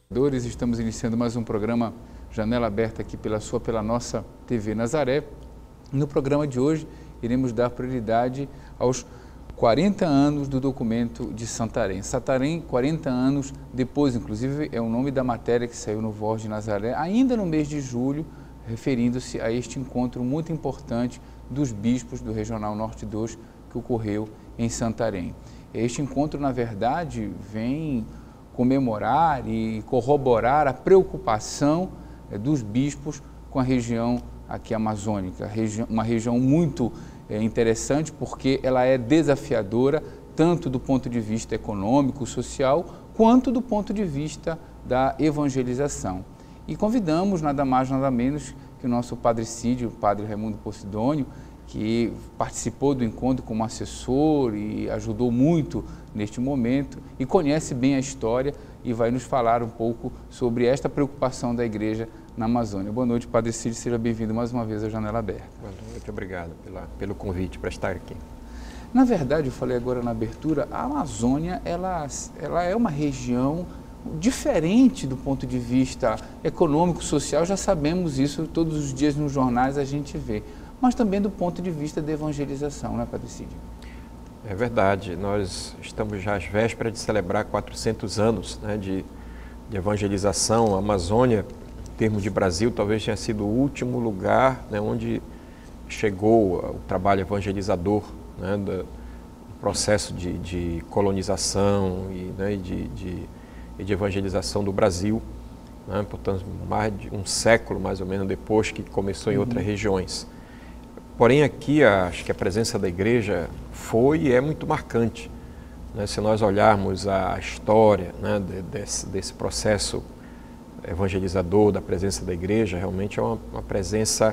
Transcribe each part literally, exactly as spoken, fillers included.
Estamos iniciando mais um programa Janela Aberta aqui pela sua, pela nossa T V Nazaré. No programa de hoje, iremos dar prioridade aos quarenta anos do documento de Santarém. Santarém, quarenta anos depois, inclusive é o nome da matéria que saiu no Voz de Nazaré, ainda no mês de julho, referindo-se a este encontro muito importante dos bispos do Regional Norte dois que ocorreu em Santarém. Este encontro, na verdade, vem comemorar e corroborar a preocupação é, dos bispos com a região aqui amazônica, regi uma região muito é, interessante porque ela é desafiadora tanto do ponto de vista econômico, social, quanto do ponto de vista da evangelização. E convidamos nada mais, nada menos que o nosso Padre Cídio, o Padre Raimundo Posidônio, que participou do encontro como assessor e ajudou muito neste momento e conhece bem a história e vai nos falar um pouco sobre esta preocupação da Igreja na Amazônia. Boa noite, Padre Cídio, seja bem-vindo mais uma vez à Janela Aberta. Boa noite, obrigado pela, pelo convite para estar aqui. Na verdade, eu falei agora na abertura, a Amazônia ela, ela é uma região diferente do ponto de vista econômico, social, já sabemos isso, todos os dias nos jornais a gente vê, mas também do ponto de vista da evangelização, não é, Padre Cídio? É verdade, nós estamos já às vésperas de celebrar quatrocentos anos né, de, de evangelização. A Amazônia, em termos de Brasil, talvez tenha sido o último lugar né, onde chegou o trabalho evangelizador, né, do processo de, de colonização e né, de, de, de evangelização do Brasil, né, portanto, mais de um século mais ou menos depois que começou em uhum. outras regiões. Porém, aqui, acho que a presença da Igreja foi e é muito marcante. Né? Se nós olharmos a história né, desse, desse processo evangelizador, da presença da Igreja, realmente é uma, uma presença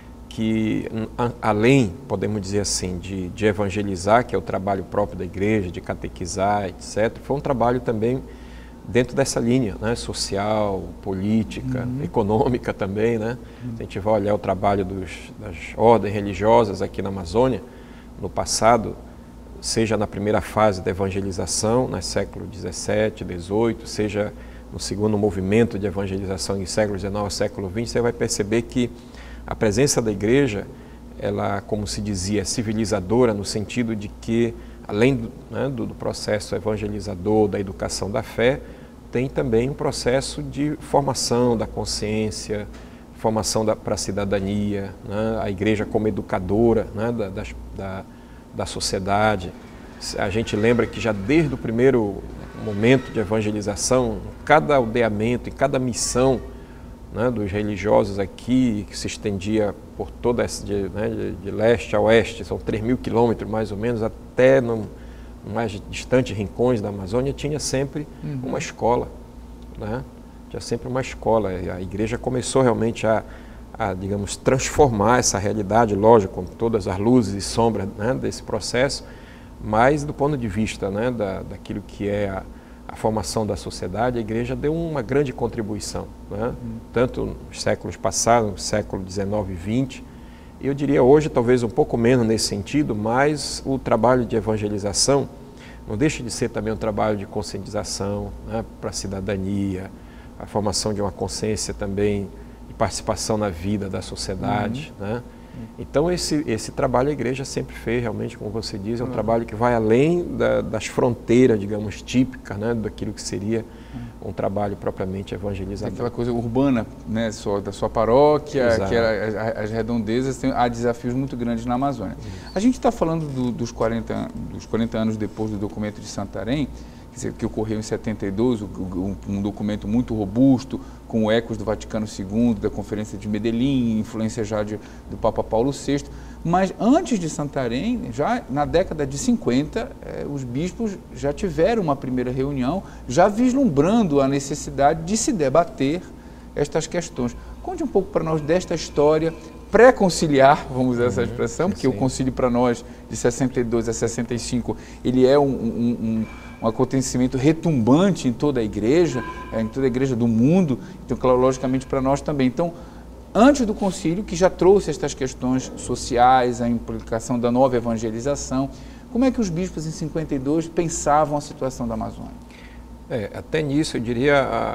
que, além, podemos dizer assim, de, de evangelizar, que é o trabalho próprio da Igreja, de catequizar, etcétera, foi um trabalho também dentro dessa linha, né, social, política, uhum. econômica também, né? Uhum. Se a gente vai olhar o trabalho dos, das ordens religiosas aqui na Amazônia, no passado, seja na primeira fase da evangelização, no século dezessete, dezoito, seja no segundo movimento de evangelização em século dezenove, século vinte, você vai perceber que a presença da Igreja, ela, como se dizia, é civilizadora no sentido de que, além do, né, do, do processo evangelizador, da educação da fé, tem também um processo de formação da consciência, formação para a cidadania, né, a Igreja como educadora né, da, das, da, da sociedade. A gente lembra que já desde o primeiro momento de evangelização, cada aldeamento, em cada missão né, dos religiosos aqui, que se estendia por toda essa, de, né, de, de leste a oeste, são três mil quilômetros mais ou menos, até no mais distantes rincões da Amazônia, tinha sempre uhum. uma escola, né? Tinha sempre uma escola. A Igreja começou realmente a, a, digamos, transformar essa realidade, lógico, com todas as luzes e sombras né, desse processo, mas do ponto de vista né, da, daquilo que é a, a formação da sociedade, a Igreja deu uma grande contribuição, né? Uhum. Tanto nos séculos passados, no século dezenove e vinte, eu diria hoje talvez um pouco menos nesse sentido, mas o trabalho de evangelização não deixa de ser também um trabalho de conscientização né, para a cidadania, a formação de uma consciência também de participação na vida da sociedade. Uhum. Né? Então esse, esse trabalho a Igreja sempre fez, realmente, como você diz, é um uhum. trabalho que vai além da, das fronteiras, digamos, típicas, né, daquilo que seria um trabalho propriamente evangelizador. Aquela coisa urbana, né, sua, da sua paróquia, que era, as redondezas, tem, há desafios muito grandes na Amazônia. Isso. A gente está falando do, dos, quarenta, dos quarenta anos depois do documento de Santarém, que ocorreu em setenta e dois, um, um documento muito robusto, com ecos do Vaticano segundo, da Conferência de Medellín, influência já de, do Papa Paulo sexto. Mas antes de Santarém, já na década de cinquenta, eh, os bispos já tiveram uma primeira reunião, já vislumbrando a necessidade de se debater estas questões. Conte um pouco para nós desta história pré-conciliar, vamos usar essa expressão, porque sim. o concílio para nós, de sessenta e dois a sessenta e cinco, ele é um, um, um, um acontecimento retumbante em toda a igreja, em toda a igreja do mundo, então, claro, logicamente, para nós também. Então, antes do concílio, que já trouxe estas questões sociais, a implicação da nova evangelização, como é que os bispos em cinquenta e dois pensavam a situação da Amazônia? É, até nisso, eu diria, a,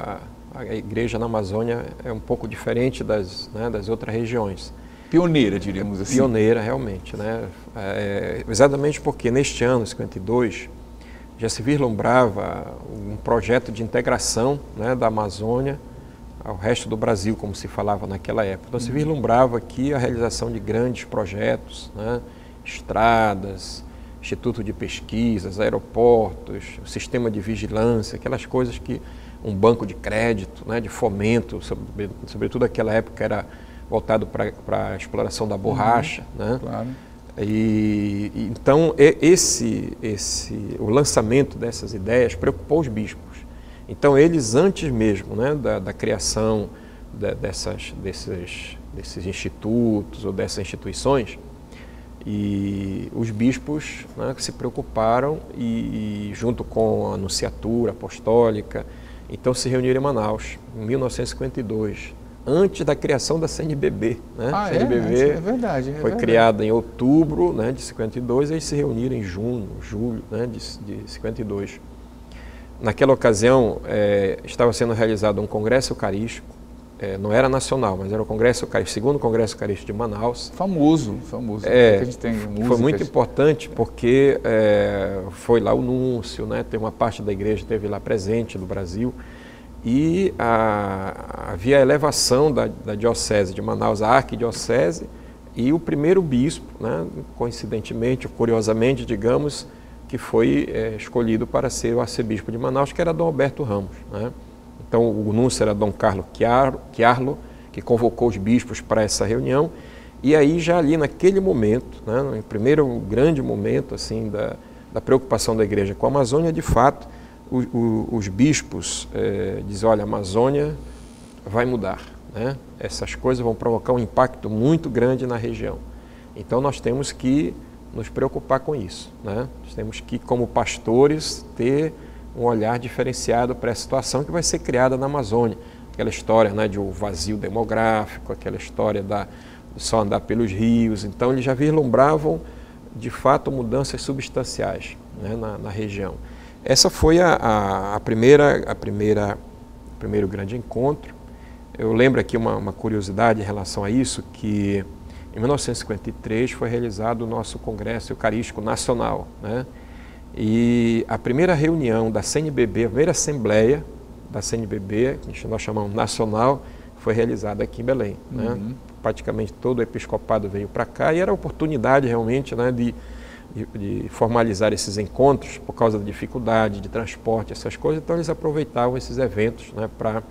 A igreja na Amazônia é um pouco diferente das, né, das outras regiões. Pioneira, diríamos assim. Pioneira, realmente, né? É, exatamente porque neste ano, cinquenta e dois, já se vislumbrava um projeto de integração, né, da Amazônia ao resto do Brasil, como se falava naquela época. Então, se vislumbrava aqui a realização de grandes projetos, né, estradas, instituto de pesquisas, aeroportos, sistema de vigilância, aquelas coisas que um banco de crédito, né, de fomento, sobre, sobretudo naquela época era voltado para a exploração da borracha, uhum, né? Claro. E, e, então, esse, esse, o lançamento dessas ideias preocupou os bispos. Então, eles, antes mesmo, né, da, da criação da, dessas, desses, desses institutos ou dessas instituições, e os bispos, né, se preocuparam e, e, junto com a Nunciatura Apostólica, então se reuniram em Manaus, em mil novecentos e cinquenta e dois, antes da criação da C N B B. Né? Ah, a C N B B é? É verdade. É foi verdade. criada em outubro, né, de cinquenta e dois, e eles se reuniram em junho, julho, né, de, de cinquenta e dois. Naquela ocasião, é, estava sendo realizado um congresso eucarístico, é, não era nacional, mas era o congresso eucarístico, segundo congresso eucarístico de Manaus. Famoso, famoso. É, a gente tem músicas. Foi muito importante porque é, foi lá o núncio, né, tem uma parte da igreja que esteve lá presente no Brasil, e a, havia a elevação da, da diocese de Manaus à arquidiocese, e o primeiro bispo, né, coincidentemente, ou curiosamente, digamos, que foi é, escolhido para ser o arcebispo de Manaus, que era Dom Alberto Ramos. Né? Então, o núncio era Dom Carlos Chiarlo, que convocou os bispos para essa reunião, e aí já ali naquele momento, né, no primeiro grande momento assim, da, da preocupação da igreja com a Amazônia, de fato, o, o, os bispos é, dizem, olha, a Amazônia vai mudar, né? Essas coisas vão provocar um impacto muito grande na região. Então, nós temos que nos preocupar com isso, né? Nós temos que, como pastores, ter um olhar diferenciado para essa situação que vai ser criada na Amazônia. Aquela história, né, de um vazio demográfico, aquela história da, de só andar pelos rios. Então, eles já vislumbravam, de fato, mudanças substanciais, né, na, na região. Essa foi a, a, a primeira, a primeira, o primeiro grande encontro. Eu lembro aqui uma, uma curiosidade em relação a isso, que em mil novecentos e cinquenta e três foi realizado o nosso Congresso Eucarístico Nacional, né? E a primeira reunião da C N B B, a primeira assembleia da C N B B, que nós chamamos nacional, foi realizada aqui em Belém. Uhum. Né? Praticamente todo o episcopado veio para cá e era a oportunidade realmente, né, de, de, de formalizar esses encontros por causa da dificuldade de transporte, essas coisas. Então eles aproveitavam esses eventos, né, para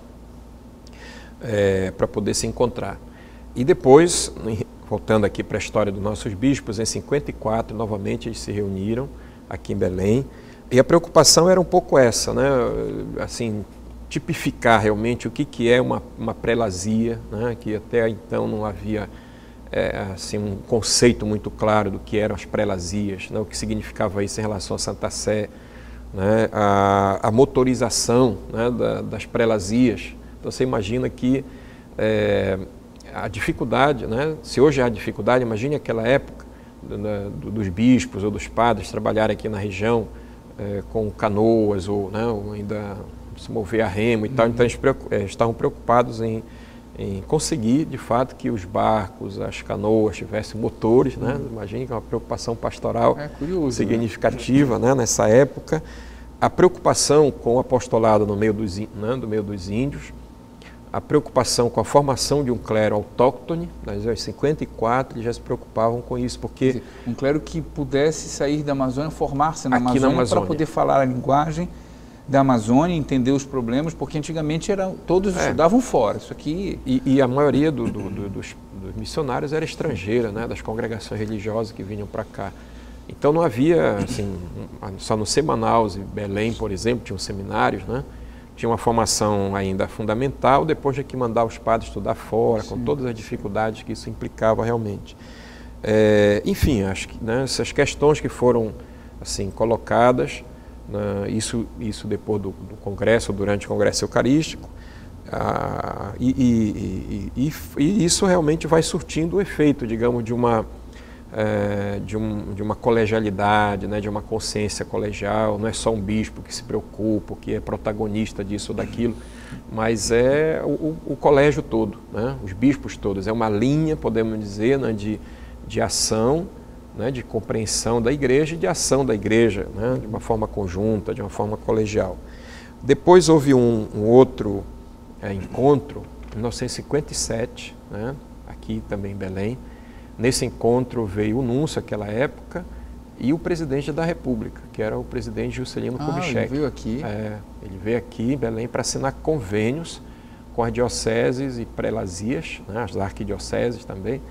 é, para poder se encontrar. E depois, voltando aqui para a história dos nossos bispos, em cinquenta e quatro, novamente eles se reuniram aqui em Belém, e a preocupação era um pouco essa, né? Assim, tipificar realmente o que, que é uma, uma prelazia, né? Que até então não havia é, assim, um conceito muito claro do que eram as prelazias, né? O que significava isso em relação à Santa Sé, né? a, a motorização, né, da, das prelazias. Então você imagina que é, a dificuldade, né? Se hoje há dificuldade, imagine aquela época do, dos bispos ou dos padres trabalharem aqui na região é, com canoas ou, né, ou ainda se mover a remo e tal. Então eles é, estavam preocupados em, em conseguir de fato que os barcos, as canoas tivessem motores, né? Imagine que é uma preocupação pastoral é curioso, significativa, né? Né, nessa época. A preocupação com o apostolado no meio dos, né, do meio dos índios, a preocupação com a formação de um clero autóctone, nas anos cinquenta e quatro eles já se preocupavam com isso, porque... Quer dizer, um clero que pudesse sair da Amazônia, formar-se na Aqui Amazônia, na Amazônia para poder falar a linguagem da Amazônia, entender os problemas, porque antigamente era, todos é. estudavam fora, isso aqui... E, e a maioria do, do, do, dos, dos missionários era estrangeira, né, das congregações religiosas que vinham para cá. Então não havia, assim, só no Manaus e Belém, por exemplo, tinham seminários, né? Tinha uma formação ainda fundamental, depois de que mandar os padres estudar fora, Sim. com todas as dificuldades que isso implicava realmente. É, enfim, acho que, né, essas questões que foram assim, colocadas, né, isso, isso depois do, do Congresso, durante o Congresso Eucarístico, ah, e, e, e, e, e isso realmente vai surtindo o efeito, digamos, de uma, é, de, um, de uma colegialidade, né, de uma consciência colegial. Não é só um bispo que se preocupa, que é protagonista disso ou daquilo, mas é o, o colégio todo, né, os bispos todos. É uma linha, podemos dizer, né, de, de ação, né, de compreensão da igreja e de ação da igreja, né, de uma forma conjunta, de uma forma colegial. Depois houve um, um outro é, encontro, em mil novecentos e cinquenta e sete, né, aqui também em Belém. Nesse encontro veio o núncio, naquela época, e o presidente da República, que era o presidente Juscelino ah, Kubitschek. Ele veio aqui? É, ele veio aqui em Belém para assinar convênios com as dioceses e prelazias, né, as arquidioceses também.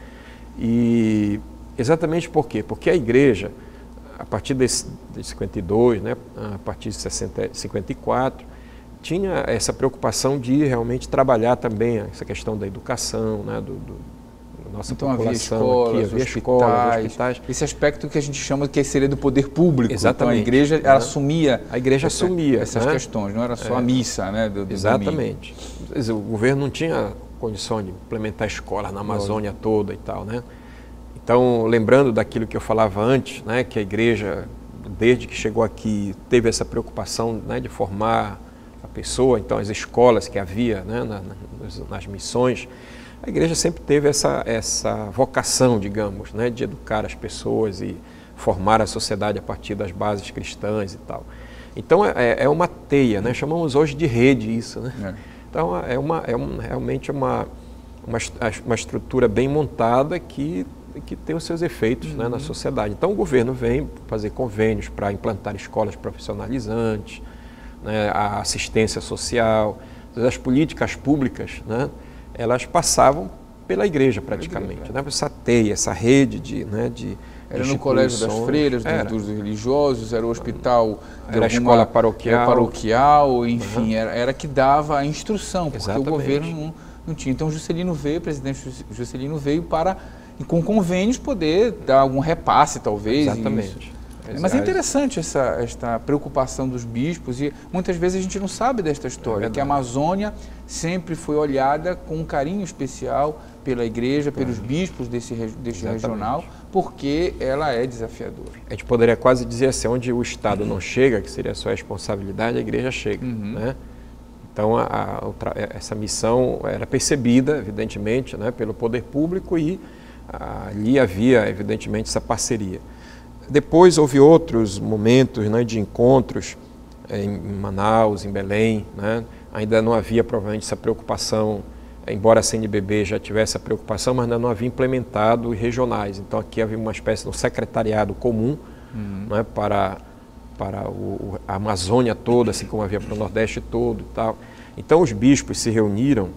E exatamente por quê? Porque a igreja, a partir desse, de cinquenta e dois, né, a partir de sessenta, cinquenta e quatro, tinha essa preocupação de realmente trabalhar também essa questão da educação, né, do, do nossa então população havia escolas, aqui, havia hospitais, escolas, hospitais. Esse aspecto que a gente chama que seria do poder público. Exatamente. Então a igreja ela né? assumia, a igreja essa, assumia essas né? questões, não era só é. a missa, né? Do, do Exatamente. Domingo. O governo não tinha condição de implementar escolas na Amazônia Nossa. toda e tal, né? Então, lembrando daquilo que eu falava antes, né, que a igreja, desde que chegou aqui, teve essa preocupação, né, de formar a pessoa. Então, as escolas que havia, né, na, nas, nas missões, a igreja sempre teve essa, essa vocação, digamos, né, de educar as pessoas e formar a sociedade a partir das bases cristãs e tal. Então, é, é uma teia, né? Chamamos hoje de rede isso, né? É. Então, é, uma, é um, realmente uma, uma, uma estrutura bem montada que, que tem os seus efeitos, uhum. né, na sociedade. Então, o governo vem fazer convênios para implantar escolas profissionalizantes, né, a assistência social, as políticas públicas, né, elas passavam pela igreja praticamente, igreja, né? Essa teia, essa rede de, né, de era no colégio das freiras, dos, dos religiosos, era o hospital, era a escola paroquial, paroquial enfim, uhum. era, era que dava a instrução, porque Exatamente. o governo não, não tinha. Então Juscelino veio, o presidente Juscelino veio para, e com convênios, poder dar algum repasse, talvez. Exatamente. Mas é interessante essa, esta preocupação dos bispos e muitas vezes a gente não sabe desta história, é que a Amazônia sempre foi olhada com um carinho especial pela igreja, pelos bispos desse, desse regional, porque ela é desafiadora. A gente poderia quase dizer assim, onde o Estado não chega, que seria a sua responsabilidade, a igreja chega, uhum. né? Então, a, a, essa missão era percebida, evidentemente, né, pelo poder público e a, ali havia, evidentemente, essa parceria. Depois houve outros momentos, né, de encontros é, em Manaus, em Belém, né? Ainda não havia provavelmente essa preocupação, embora a C N B B já tivesse essa preocupação, mas ainda não havia implementado regionais. Então aqui havia uma espécie de um secretariado comum, uhum. né, para, para o, a Amazônia toda, assim como havia para o Nordeste todo e tal. Então os bispos se reuniram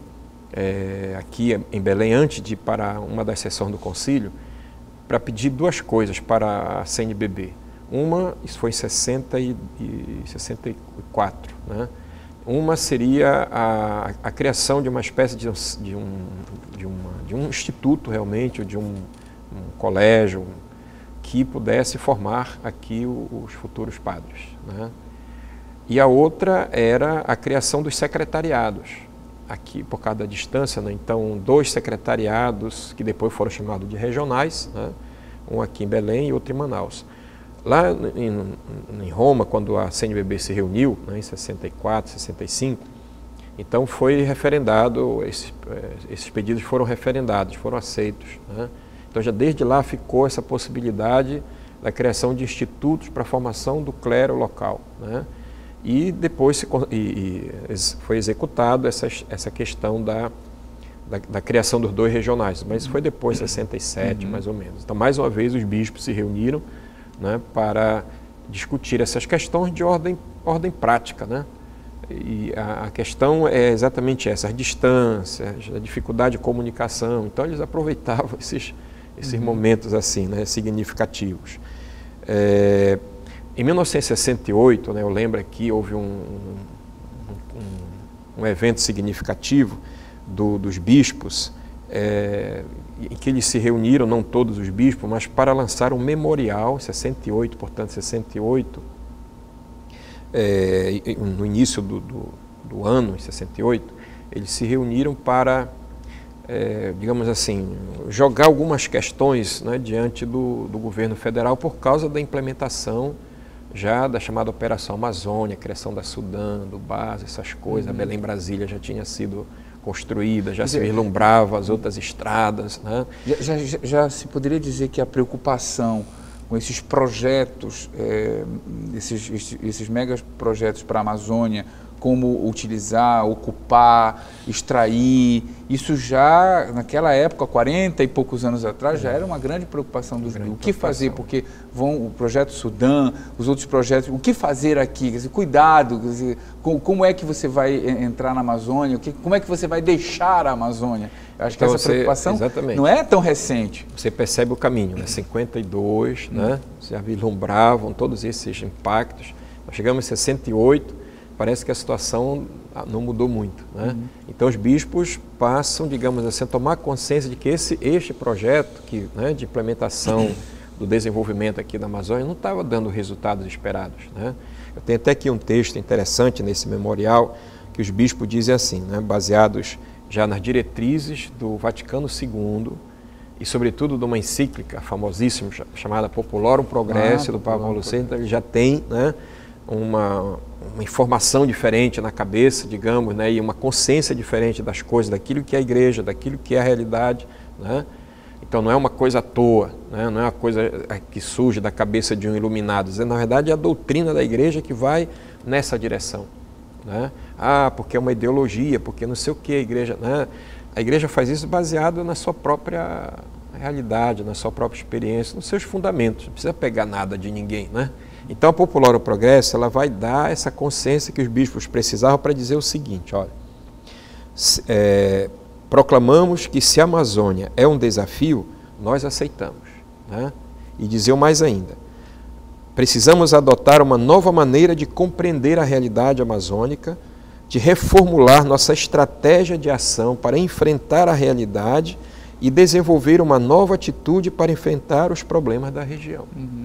é, aqui em Belém antes de ir para uma das sessões do concílio, para pedir duas coisas para a C N B B. Uma, isso foi em sessenta e quatro, né? Uma seria a, a criação de uma espécie de um, de um, de uma, de um instituto realmente, ou de um, um colégio que pudesse formar aqui o, os futuros padres, né? E a outra era a criação dos secretariados, aqui por causa da distância, né? Então dois secretariados que depois foram chamados de regionais, né? Um aqui em Belém e outro em Manaus. Lá em, em Roma, quando a C N B B se reuniu, né, em sessenta e quatro, sessenta e cinco, então foi referendado, esses, esses pedidos foram referendados, foram aceitos, né? Então já desde lá ficou essa possibilidade da criação de institutos para a formação do clero local, né? E depois se, e, e foi executado essa, essa questão da, da, da criação dos dois regionais, mas isso foi depois, em sessenta e sete, uhum. mais ou menos. Então, mais uma vez, os bispos se reuniram, né, para discutir essas questões de ordem, ordem prática, né? E a, a questão é exatamente essa, as distâncias, a dificuldade de comunicação. Então, eles aproveitavam esses, esses uhum. momentos assim, né, significativos. É, em mil novecentos e sessenta e oito, né, eu lembro aqui, houve um, um, um, um evento significativo do, dos bispos, é, em que eles se reuniram, não todos os bispos, mas para lançar um memorial, em sessenta e oito, portanto, sessenta e oito, é, no início do, do, do ano, em sessenta e oito, eles se reuniram para é, digamos assim, jogar algumas questões, né, diante do, do governo federal por causa da implementação já da chamada Operação Amazônia, criação da Sudã, do Base, essas coisas. Uhum. A Belém Brasília já tinha sido construída, já se vislumbrava as outras estradas, né? Já, já, já se poderia dizer que a preocupação com esses projetos, é, esses, esses, esses megas projetos para a Amazônia, como utilizar, ocupar, extrair, isso já naquela época, quarenta e poucos anos atrás, já era uma grande preocupação dos grande O que fazer, porque vão o projeto Sudã, os outros projetos, o que fazer aqui? Quer dizer, cuidado, quer dizer, como, como é que você vai entrar na Amazônia, que, como é que você vai deixar a Amazônia? Eu acho então que essa você, preocupação exatamente. Não é tão recente. Você percebe o caminho, né? cinquenta e dois, hum. né? Se vislumbravam todos esses impactos. Nós chegamos em sessenta e oito, parece que a situação não mudou muito, né? Uhum. Então os bispos passam, digamos assim, a tomar consciência de que esse, este projeto que, né, de implementação do desenvolvimento aqui da Amazônia não estava dando resultados esperados, né? Eu tenho até aqui um texto interessante nesse memorial que os bispos dizem assim, né, baseados já nas diretrizes do Vaticano segundo e sobretudo de uma encíclica famosíssima chamada Populorum Progresso, ah, do Papa Paulo sexto, ele já tem, né, uma, uma informação diferente na cabeça, digamos, né, e uma consciência diferente das coisas, daquilo que é a igreja, daquilo que é a realidade, né? Então não é uma coisa à toa, né? Não é uma coisa que surge da cabeça de um iluminado, na verdade é a doutrina da igreja que vai nessa direção, né? Ah, porque é uma ideologia, porque não sei o que a igreja, né? A igreja faz isso baseado na sua própria realidade, na sua própria experiência, nos seus fundamentos, não precisa pegar nada de ninguém, né? Então a Populorum Progresso, ela vai dar essa consciência que os bispos precisavam para dizer o seguinte, olha, é, proclamamos que se a Amazônia é um desafio, nós aceitamos, né? E dizer mais ainda, precisamos adotar uma nova maneira de compreender a realidade amazônica, de reformular nossa estratégia de ação para enfrentar a realidade e desenvolver uma nova atitude para enfrentar os problemas da região. Uhum.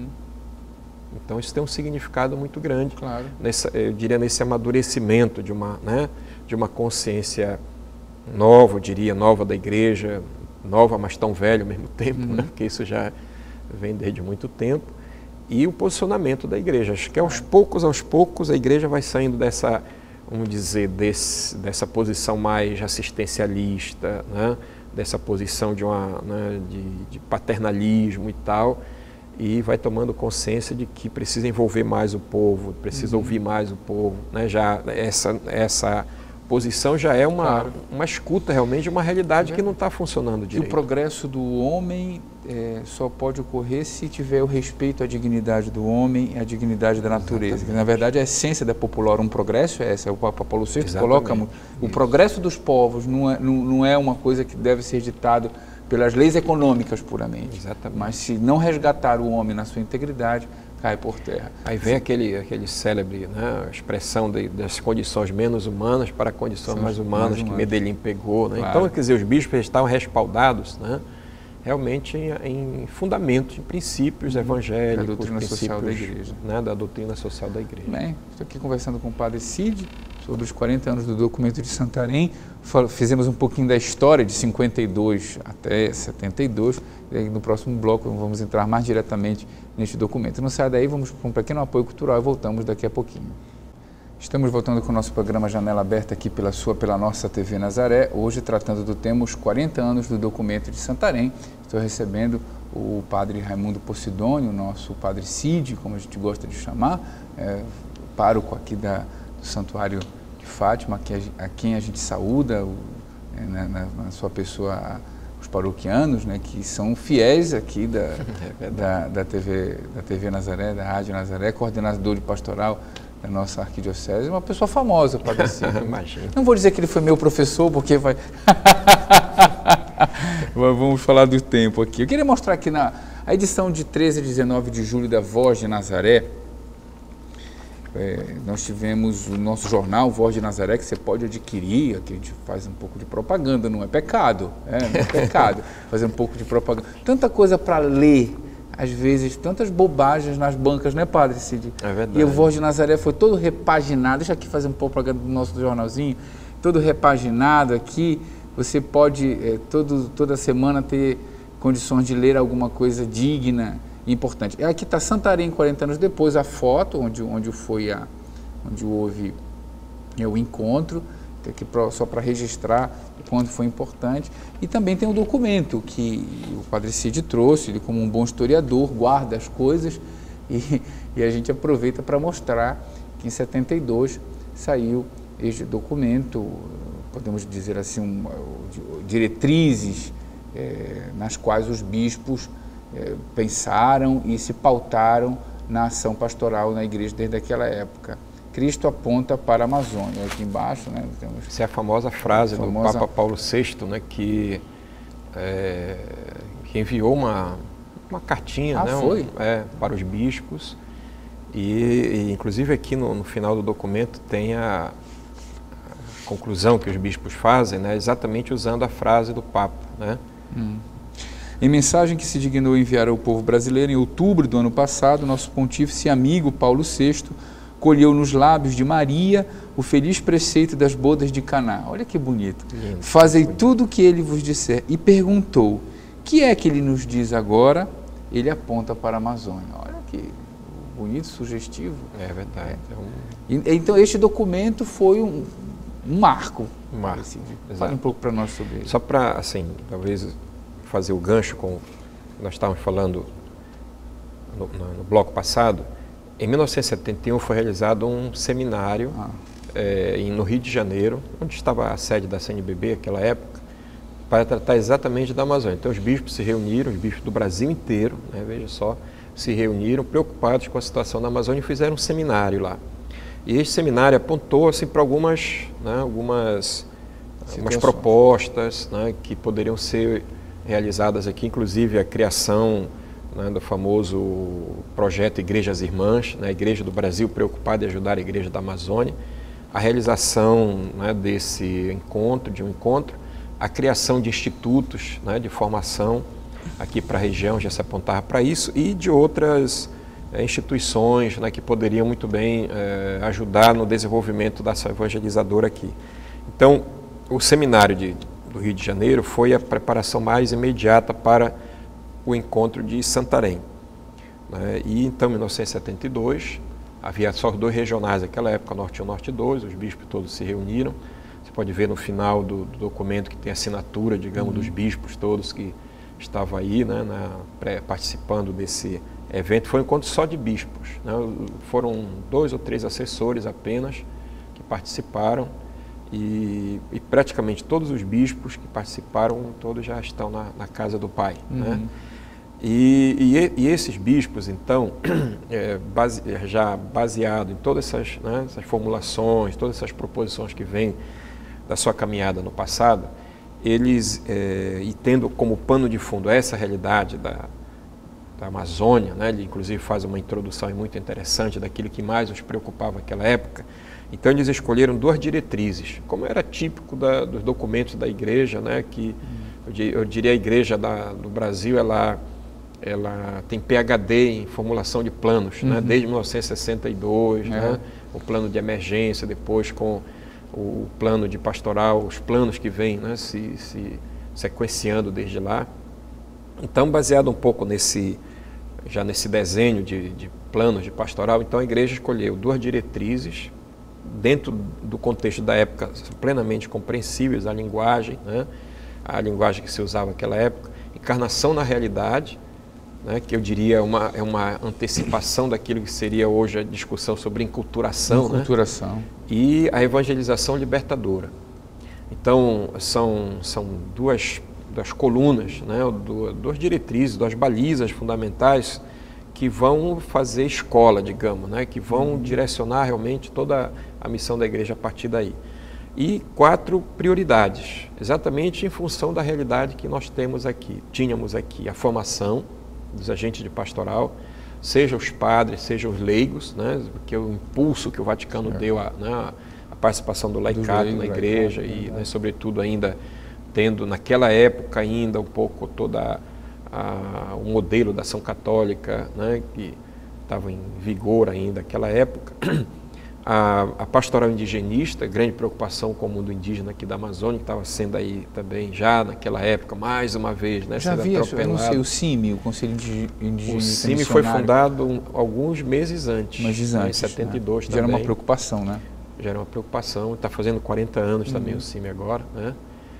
Então isso tem um significado muito grande, claro. Nessa, eu diria, nesse amadurecimento de uma, né, de uma consciência nova, eu diria, nova da igreja, nova, mas tão velha ao mesmo tempo, uhum. né, porque isso já vem desde muito tempo, e o posicionamento da igreja. Acho que aos poucos, aos poucos, a igreja vai saindo dessa, vamos dizer, desse, dessa posição mais assistencialista, né, dessa posição de, uma, né, de, de paternalismo e tal, e vai tomando consciência de que precisa envolver mais o povo, precisa uhum. ouvir mais o povo, né? Já essa, essa posição já é uma, claro. uma escuta realmente de uma realidade é que não está funcionando direito. E o progresso do homem é, só pode ocorrer se tiver o respeito à dignidade do homem e à dignidade da natureza. Que, na verdade, a essência da Populorum Progresso é essa. O Papa Paulo sexto coloca o Isso. progresso dos povos não é, não, não é uma coisa que deve ser ditado pelas leis econômicas puramente. Exatamente. Mas se não resgatar o homem na sua integridade, cai por terra. Aí vem aquele, aquele célebre, né, a expressão de, das condições menos humanas para condições São mais humanas, mais que humanas. Medellín pegou. Né? Claro. Então, quer dizer, os bispos estavam respaldados, né, realmente em, em fundamentos, em princípios evangélicos, da doutrina princípios, social da igreja. Né, da doutrina social da igreja. Bem, estou aqui conversando com o padre Cid sobre os quarenta anos do documento de Santarém. Fizemos um pouquinho da história de cinquenta e dois até setenta e dois. E aí no próximo bloco vamos entrar mais diretamente neste documento. Não sai daí, vamos para um pequeno apoio cultural e voltamos daqui a pouquinho. Estamos voltando com o nosso programa Janela Aberta aqui pela sua, pela nossa T V Nazaré, hoje tratando do tema os quarenta anos do documento de Santarém. Estou recebendo o padre Raimundo Posidônio, nosso padre Cid, como a gente gosta de chamar, é, pároco aqui da, do Santuário de Fátima, que a, a quem a gente saúda, o, é, na, na, na sua pessoa, a, os paroquianos, né, que são fiéis aqui da, é da, da, TV, da T V Nazaré, da Rádio Nazaré, coordenador de pastoral da nossa arquidiocese, uma pessoa famosa, Padre Cid. Imagina. Não vou dizer que ele foi meu professor, porque vai... Vamos falar do tempo aqui. Eu queria mostrar aqui na a edição de treze a dezenove de julho da Voz de Nazaré. É, nós tivemos o nosso jornal Voz de Nazaré, que você pode adquirir, aqui a gente faz um pouco de propaganda, não é pecado, é, não é pecado fazer um pouco de propaganda. Tanta coisa para ler, às vezes, tantas bobagens nas bancas, né, Padre Cid? É verdade. E o Voz de Nazaré foi todo repaginado, deixa aqui fazer um propaganda do nosso jornalzinho, todo repaginado aqui, você pode é, todo, toda semana ter condições de ler alguma coisa digna e importante. Aqui está Santarém, quarenta anos depois, a foto onde, onde, foi a, onde houve é, o encontro, aqui pra, só para registrar o quanto foi importante. E também tem o documento que o Padre Cid trouxe, ele como um bom historiador guarda as coisas e, e a gente aproveita para mostrar que em setenta e dois saiu este documento, podemos dizer assim, um, diretrizes é, nas quais os bispos é, pensaram e se pautaram na ação pastoral na igreja desde aquela época. Cristo aponta para a Amazônia. Aqui embaixo, né, temos... Essa é a famosa frase a famosa... do Papa Paulo sexto, né, que, é, que enviou uma, uma cartinha, ah, né, foi? Um, é, para os bispos. E, e inclusive aqui no, no final do documento tem a, a conclusão que os bispos fazem, né, exatamente usando a frase do Papa, né? Hum. Em mensagem que se dignou enviar ao povo brasileiro em outubro do ano passado, nosso pontífice amigo Paulo sexto colheu nos lábios de Maria o feliz preceito das bodas de Caná. Olha que bonito. Lindo, Fazei bonito. Tudo o que ele vos disser. E perguntou, que é que ele nos diz agora? Ele aponta para a Amazônia. Olha que bonito, sugestivo. É verdade. É. É um... Então, este documento foi um, um marco. Um marco. Assim. Fale um pouco para nós sobre ele. Só para, assim, talvez fazer o gancho com o que nós estávamos falando no, no, no bloco passado. Em mil novecentos e setenta e um foi realizado um seminário ah. é, no Rio de Janeiro, onde estava a sede da C N B B naquela época, para tratar exatamente da Amazônia. Então os bispos se reuniram, os bispos do Brasil inteiro, né, veja só, se reuniram preocupados com a situação da Amazônia e fizeram um seminário lá. E esse seminário apontou assim, para algumas, né, algumas, algumas propostas, né, que poderiam ser realizadas aqui, inclusive a criação, né, do famoso projeto Igrejas Irmãs, né, a Igreja do Brasil preocupada em ajudar a Igreja da Amazônia, a realização, né, desse encontro, de um encontro, a criação de institutos, né, de formação aqui para a região, já se apontava para isso, e de outras é, instituições, né, que poderiam muito bem é, ajudar no desenvolvimento da ação evangelizadora aqui. Então, o seminário de, do Rio de Janeiro foi a preparação mais imediata para o encontro de Santarém. Né? E então, em mil novecentos e setenta e dois, havia só dois regionais naquela época, Norte um e Norte dois, os bispos todos se reuniram. Você pode ver no final do, do documento que tem a assinatura, digamos, uhum. dos bispos todos que estavam aí, né, na, pré, participando desse evento. Foi um encontro só de bispos, né? Foram dois ou três assessores apenas que participaram e, e praticamente todos os bispos que participaram, todos já estão na, na casa do Pai, uhum. né? E, e, e esses bispos, então, é, base, já baseado em todas essas, né, essas formulações, todas essas proposições que vêm da sua caminhada no passado, eles, é, e tendo como pano de fundo essa realidade da, da Amazônia, né, ele inclusive faz uma introdução muito interessante daquilo que mais os preocupava naquela época, então eles escolheram duas diretrizes, como era típico da, dos documentos da igreja, né, que eu, eu diria a igreja da, do Brasil, ela... ela tem P H D em formulação de planos, uhum. né? Desde mil novecentos e sessenta e dois, é. né? O plano de emergência, depois com o plano de pastoral, os planos que vêm, né? se, se sequenciando desde lá. Então, baseado um pouco nesse, já nesse desenho de, de planos de pastoral, então a igreja escolheu duas diretrizes, dentro do contexto da época, plenamente compreensíveis, a linguagem, né? A linguagem que se usava naquela época, encarnação na realidade, né, que eu diria uma, é uma antecipação daquilo que seria hoje a discussão sobre enculturação, enculturação. Né, e a evangelização libertadora. Então, são, são duas, duas colunas, né, duas diretrizes, duas balizas fundamentais que vão fazer escola, digamos, né, que vão uhum. direcionar realmente toda a missão da igreja a partir daí. E quatro prioridades, exatamente em função da realidade que nós temos aqui. Tínhamos aqui a formação dos agentes de pastoral, seja os padres, seja os leigos, né, porque o impulso que o Vaticano certo. deu à né, a participação do laicado na igreja laicado, e, né, sobretudo, ainda tendo naquela época ainda um pouco toda a, o modelo da ação católica, né, que estava em vigor ainda naquela época. A, a pastoral indigenista, grande preocupação com o mundo indígena aqui da Amazônia, que estava sendo aí também já naquela época, mais uma vez, né, já sendo havia, atropelado. Eu não sei, o CIMI, o Conselho Indigenista O CIMI foi fundado um, alguns meses antes, meses né, antes, em setenta e dois né? também. Já era uma preocupação, né? Já era uma preocupação, está fazendo quarenta anos também uhum. o CIMI agora, né?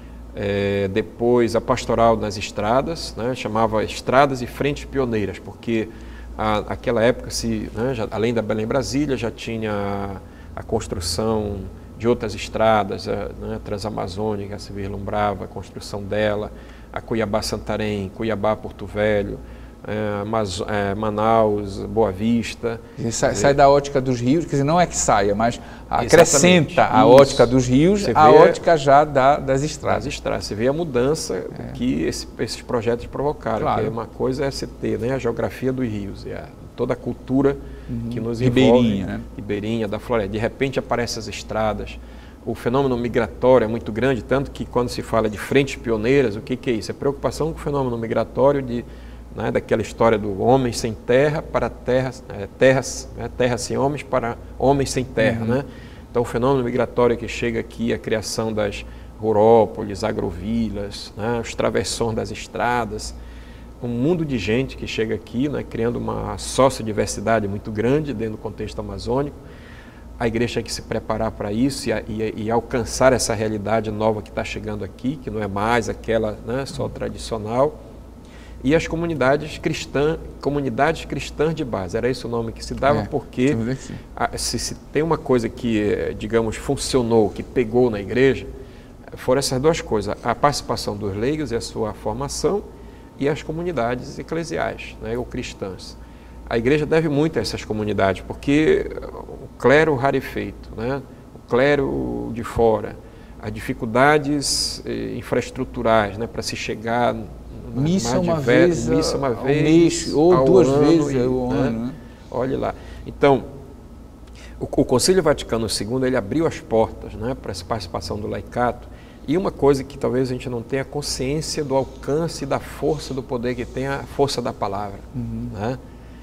É, depois a pastoral nas estradas, né, chamava Estradas e Frentes Pioneiras, porque a, aquela época, se, né, já, além da Belém Brasília, já tinha a, a construção de outras estradas, a, né, Transamazônica, se vislumbrava a construção dela, a Cuiabá-Santarém, Cuiabá-Porto Velho, é, Mas, é, Manaus, Boa Vista. Sai, sai da ótica dos rios, quer dizer, não é que saia, mas acrescenta a Isso. ótica dos rios, Você a vê, ótica já da, das estradas. Das estradas. Você vê a mudança é. que esse, esses projetos provocaram. Claro. Que uma coisa é você ter, né, a geografia dos rios, e a, toda a cultura uhum. que nos ribeirinha, envolve, né? ribeirinha, da floresta. De repente aparecem as estradas. O fenômeno migratório é muito grande, tanto que quando se fala de frentes pioneiras, o que, que é isso? É preocupação com o fenômeno migratório de Né, daquela história do homem sem terra para terra, é, terras, né, terra sem homens para homens sem terra. Uhum. Né? Então, o fenômeno migratório que chega aqui, a criação das rurópolis, agrovilas, né, os travessões das estradas, um mundo de gente que chega aqui, né, criando uma sociodiversidade muito grande dentro do contexto amazônico. A igreja tem que se preparar para isso e, e, e alcançar essa realidade nova que está chegando aqui, que não é mais aquela, né, só tradicional. E as comunidades cristãs, comunidades cristãs de base, era esse o nome que se dava, é, porque a, se, se tem uma coisa que, digamos, funcionou, que pegou na igreja, foram essas duas coisas, a participação dos leigos e a sua formação, e as comunidades eclesiais, né, ou cristãs. A igreja deve muito a essas comunidades, porque o clero rarefeito, né, o clero de fora, as dificuldades eh, infraestruturais, né, para se chegar... Missa uma, vez, missa uma vez, mês, ou duas ano, vezes e, ao né? ano. Né? Olhe lá. Então, o, o Concílio Vaticano segundo, ele abriu as portas, né, para essa participação do laicato, e uma coisa que talvez a gente não tenha consciência do alcance e da força do poder que tem a força da palavra. Uhum. Né?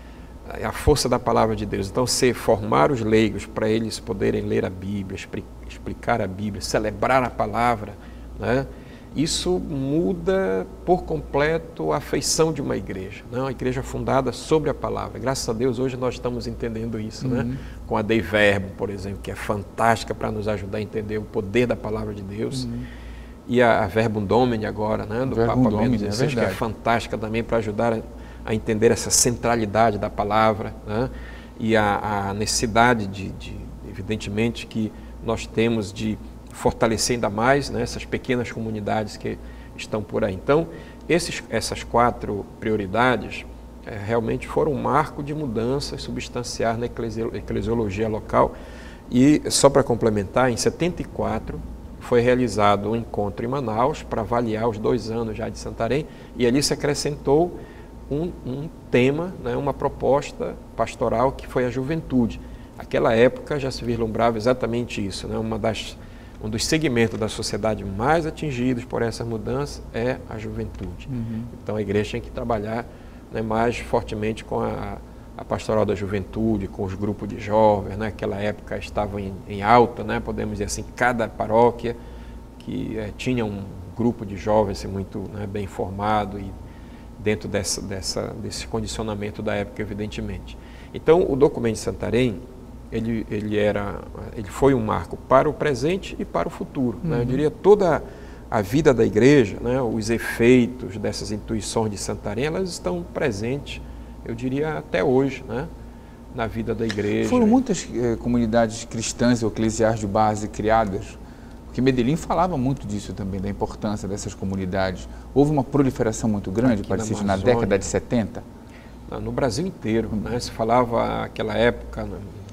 A força da palavra de Deus. Então, se formar os leigos para eles poderem ler a Bíblia, explicar a Bíblia, celebrar a palavra, né? Isso muda por completo a feição de uma igreja, né? Uma igreja fundada sobre a palavra. Graças a Deus, hoje nós estamos entendendo isso, uhum. né? Com a Dei Verbo, por exemplo, que é fantástica para nos ajudar a entender o poder da palavra de Deus. Uhum. E a, a Verbum Domini agora, né? Do Papa Bento dezesseis, que é fantástica também para ajudar a, a entender essa centralidade da palavra, né? E a, a necessidade de, de, evidentemente, que nós temos de fortalecer ainda mais, né, essas pequenas comunidades que estão por aí. Então, esses, essas quatro prioridades é, realmente foram um marco de mudanças substanciais na eclesiologia local. E, só para complementar, em setenta e quatro foi realizado um encontro em Manaus para avaliar os dois anos já de Santarém, e ali se acrescentou um, um tema, né, uma proposta pastoral que foi a juventude. Naquela época já se vislumbrava exatamente isso, né, uma das Um dos segmentos da sociedade mais atingidos por essa mudança é a juventude. Uhum. Então a igreja tem que trabalhar, né, mais fortemente com a, a pastoral da juventude, com os grupos de jovens, né? Naquela época estavam em, em alta, né? Podemos dizer assim, cada paróquia que é, tinha um grupo de jovens assim, muito, né, bem formado e dentro dessa, dessa, desse condicionamento da época, evidentemente. Então o documento de Santarém, Ele, ele, era, ele foi um marco para o presente e para o futuro. Uhum. Né? Eu diria toda a vida da igreja, né? Os efeitos dessas intuições de Santarém, elas estão presentes, eu diria, até hoje, né? Na vida da igreja. Foram muitas eh, comunidades cristãs ou eclesiais de base criadas, porque Medellín falava muito disso também, da importância dessas comunidades. Houve uma proliferação muito grande, parece na, na década de setenta? No Brasil inteiro, né? Se falava naquela época...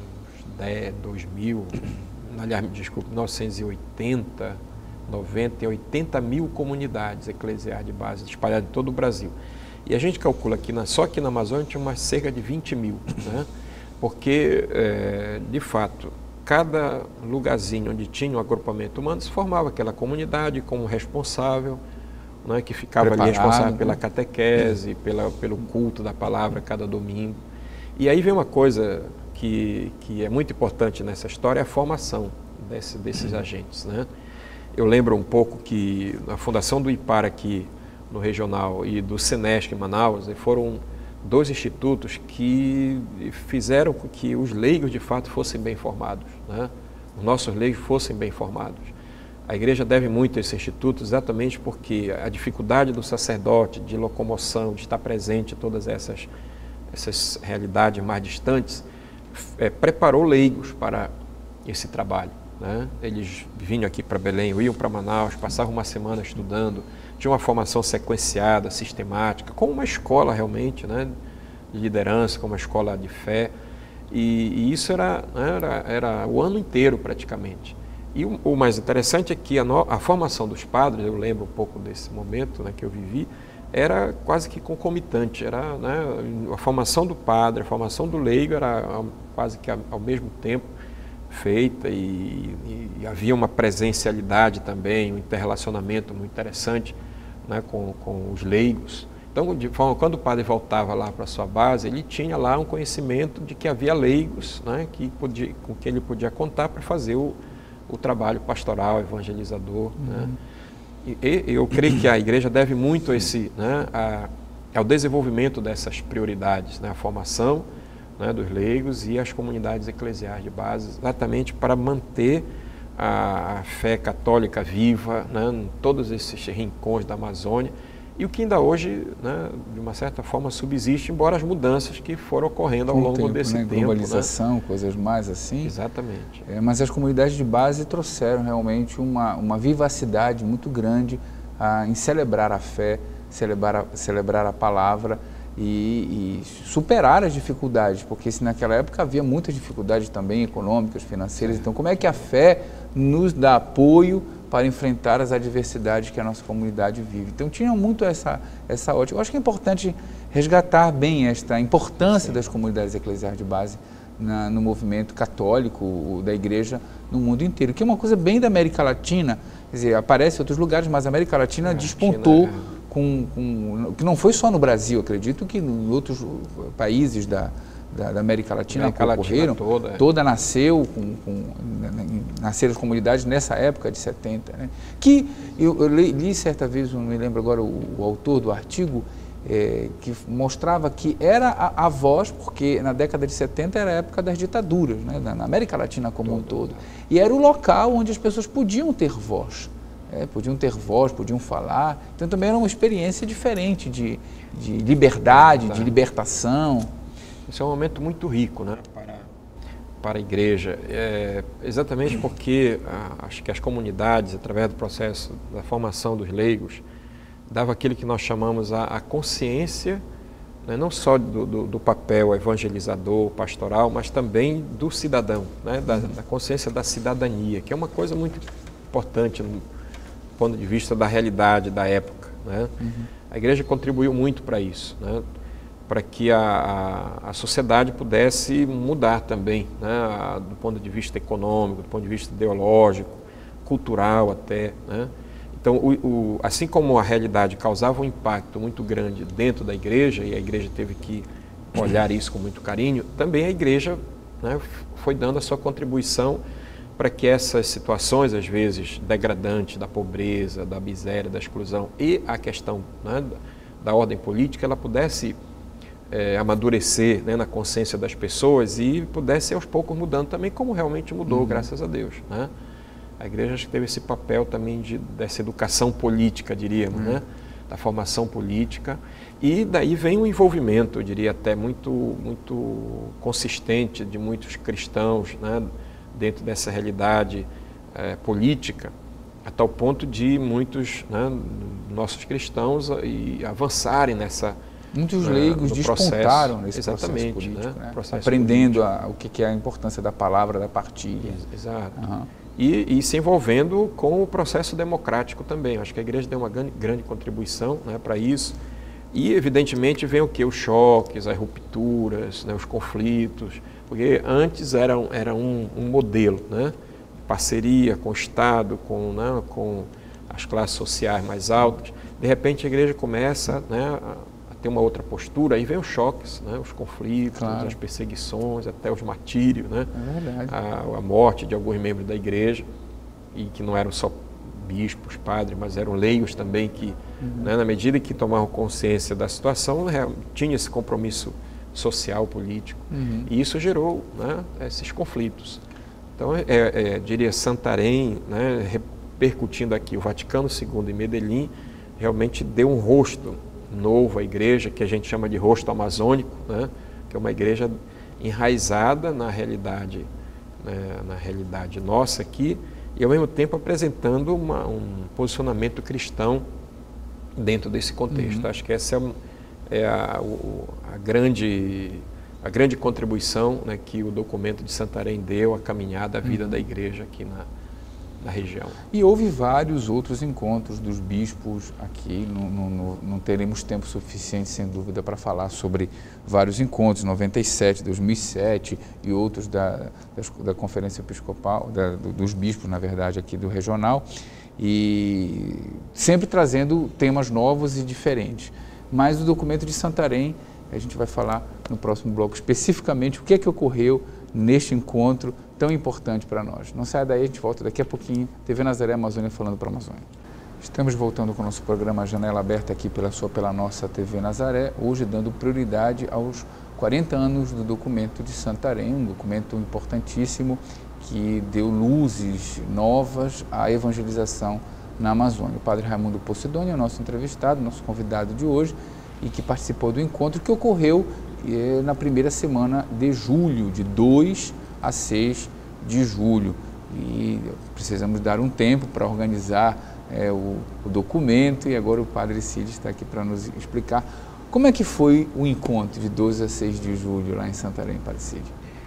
dois mil, aliás, desculpa, mil novecentos e oitenta, noventa, oitenta mil comunidades eclesiais de base espalhadas em todo o Brasil. E a gente calcula que na, só aqui na Amazônia tinha umas cerca de vinte mil, né? Porque, é, de fato, cada lugarzinho onde tinha um agrupamento humano se formava aquela comunidade como responsável, né, que ficava Preparado, ali responsável pela catequese, pela, pelo culto da palavra cada domingo. E aí vem uma coisa que, que é muito importante nessa história é a formação desse, desses agentes, né? Eu lembro um pouco que a fundação do IPAR aqui no regional e do SENESC em Manaus foram dois institutos que fizeram com que os leigos de fato fossem bem formados, né? Os nossos leigos fossem bem formados. A igreja deve muito a esse instituto exatamente porque a dificuldade do sacerdote de locomoção, de estar presente em todas essas, essas realidades mais distantes, é, preparou leigos para esse trabalho, né? Eles vinham aqui para Belém, iam para Manaus, passavam uma semana estudando, tinham uma formação sequenciada, sistemática, como uma escola realmente, né, de liderança, como uma escola de fé, e, e isso era, era, era o ano inteiro praticamente. E o, o mais interessante é que a, no, a formação dos padres, eu lembro um pouco desse momento, né, que eu vivi, era quase que concomitante, era, né, a formação do padre, a formação do leigo era quase que ao mesmo tempo feita e, e, e havia uma presencialidade também, um interrelacionamento muito interessante, né, com, com os leigos. Então, de forma, quando o padre voltava lá para a sua base, ele tinha lá um conhecimento de que havia leigos, né, que podia, com que ele podia contar para fazer o, o trabalho pastoral, evangelizador, uhum. né? E, e eu creio que a igreja deve muito a esse, né, a, ao desenvolvimento dessas prioridades, né, a formação, né, dos leigos e as comunidades eclesiais de base, exatamente para manter a, a fé católica viva, né, em todos esses rincões da Amazônia, e o que ainda hoje, né, de uma certa forma, subsiste, embora as mudanças que foram ocorrendo ao Com longo tempo, desse né? tempo. Globalização, né? coisas mais assim. Exatamente. É, mas as comunidades de base trouxeram realmente uma, uma vivacidade muito grande ah, em celebrar a fé, celebrar a, celebrar a palavra e, e superar as dificuldades, porque se naquela época havia muitas dificuldades também econômicas, financeiras. Então, como é que a fé nos dá apoio para enfrentar as adversidades que a nossa comunidade vive? Então, tinha muito essa, essa ótica. Eu acho que é importante resgatar bem esta importância Sim. das comunidades eclesiais de base na, no movimento católico da igreja no mundo inteiro, que é uma coisa bem da América Latina. Quer dizer, aparece em outros lugares, mas a América Latina é, despontou, China, é. com, com, que não foi só no Brasil, acredito que em outros países da Da, da América Latina, América ocorreram, Latina toda, é. toda nasceu, com, com, nasceram as comunidades nessa época de setenta, né? Que eu, eu li, li certa vez, não me lembro agora o, o autor do artigo, é, que mostrava que era a, a voz, porque na década de setenta era a época das ditaduras, né? na, na América Latina como todo, um todo, e era o local onde as pessoas podiam ter voz, é, podiam ter voz, podiam falar, então também era uma experiência diferente de, de liberdade, de libertação. Esse é um momento muito rico, né, para, para a igreja, é, exatamente porque a, acho que as comunidades, através do processo da formação dos leigos, dava aquilo que nós chamamos a, a consciência, né, não só do, do, do papel evangelizador, pastoral, mas também do cidadão, né, da, da consciência da cidadania, que é uma coisa muito importante no ponto de vista da realidade da época, né? Uhum. A igreja contribuiu muito para isso, né, para que a, a, a sociedade pudesse mudar também, né, a, do ponto de vista econômico, do ponto de vista ideológico, cultural até, né? Então, o, o, assim como a realidade causava um impacto muito grande dentro da igreja, e a igreja teve que olhar isso com muito carinho, também a igreja, né, foi dando a sua contribuição para que essas situações, às vezes, degradantes da pobreza, da miséria, da exclusão e a questão, né, da ordem política, ela pudesse É, amadurecer, né, na consciência das pessoas e pudesse aos poucos mudando também, como realmente mudou, uhum. graças a Deus, né? A igreja acho que teve esse papel também de, dessa educação política, diríamos, uhum. né? Da formação política, e daí vem o envolvimento, eu diria até muito, muito consistente de muitos cristãos, né, dentro dessa realidade é, política, a tal ponto de muitos, né, nossos cristãos e avançarem nessa Muitos leigos despontaram nesse exatamente, processo político, né? né? Processo aprendendo político. A, o que é a importância da palavra, da partilha. Exato. Uhum. E, e se envolvendo com o processo democrático também. Acho que a igreja deu uma grande, grande contribuição, né, para isso. E, evidentemente, vem o que? Os choques, as rupturas, né, os conflitos. Porque antes era, era um, um modelo, né? Parceria com o Estado, com, né, com as classes sociais mais altas. De repente, a igreja começa, né, a tem uma outra postura, aí vem os choques, né? Os conflitos, claro. As perseguições, até os martírios, né? É verdade. A, a morte de alguns membros da igreja, e que não eram só bispos, padres, mas eram leigos também que, uhum. né, na medida que tomavam consciência da situação, tinha esse compromisso social, político, uhum. e isso gerou, né, esses conflitos. Então, é, é, diria, Santarém, né, repercutindo aqui, o Vaticano segundo em Medellín, realmente deu um rosto novo à igreja, que a gente chama de rosto amazônico, né, que é uma igreja enraizada na realidade, né, na realidade nossa aqui, e ao mesmo tempo apresentando uma, um posicionamento cristão dentro desse contexto. Uhum. Acho que essa é, é a, o, a, grande, a grande contribuição, né, que o documento de Santarém deu à caminhada, à vida uhum. da igreja aqui na, na região. E houve vários outros encontros dos bispos aqui, não, não, não teremos tempo suficiente, sem dúvida, para falar sobre vários encontros, noventa e sete, dois mil e sete e outros da, da Conferência Episcopal, da, dos bispos, na verdade, aqui do regional, e sempre trazendo temas novos e diferentes. Mas o documento de Santarém, a gente vai falar no próximo bloco especificamente o que é que ocorreu neste encontro tão importante para nós. Não saia daí, a gente volta daqui a pouquinho. T V Nazaré Amazônia falando para a Amazônia. Estamos voltando com o nosso programa Janela Aberta aqui pela sua, pela nossa T V Nazaré, hoje dando prioridade aos quarenta anos do documento de Santarém, um documento importantíssimo que deu luzes novas à evangelização na Amazônia. O padre Raimundo Posidoni é o nosso entrevistado, nosso convidado de hoje, e que participou do encontro que ocorreu eh, na primeira semana de julho, de dois a seis de julho. E precisamos dar um tempo para organizar eh, o, o documento, e agora o padre Cid está aqui para nos explicar como é que foi o encontro de dois a seis de julho lá em Santarém, padre Cid.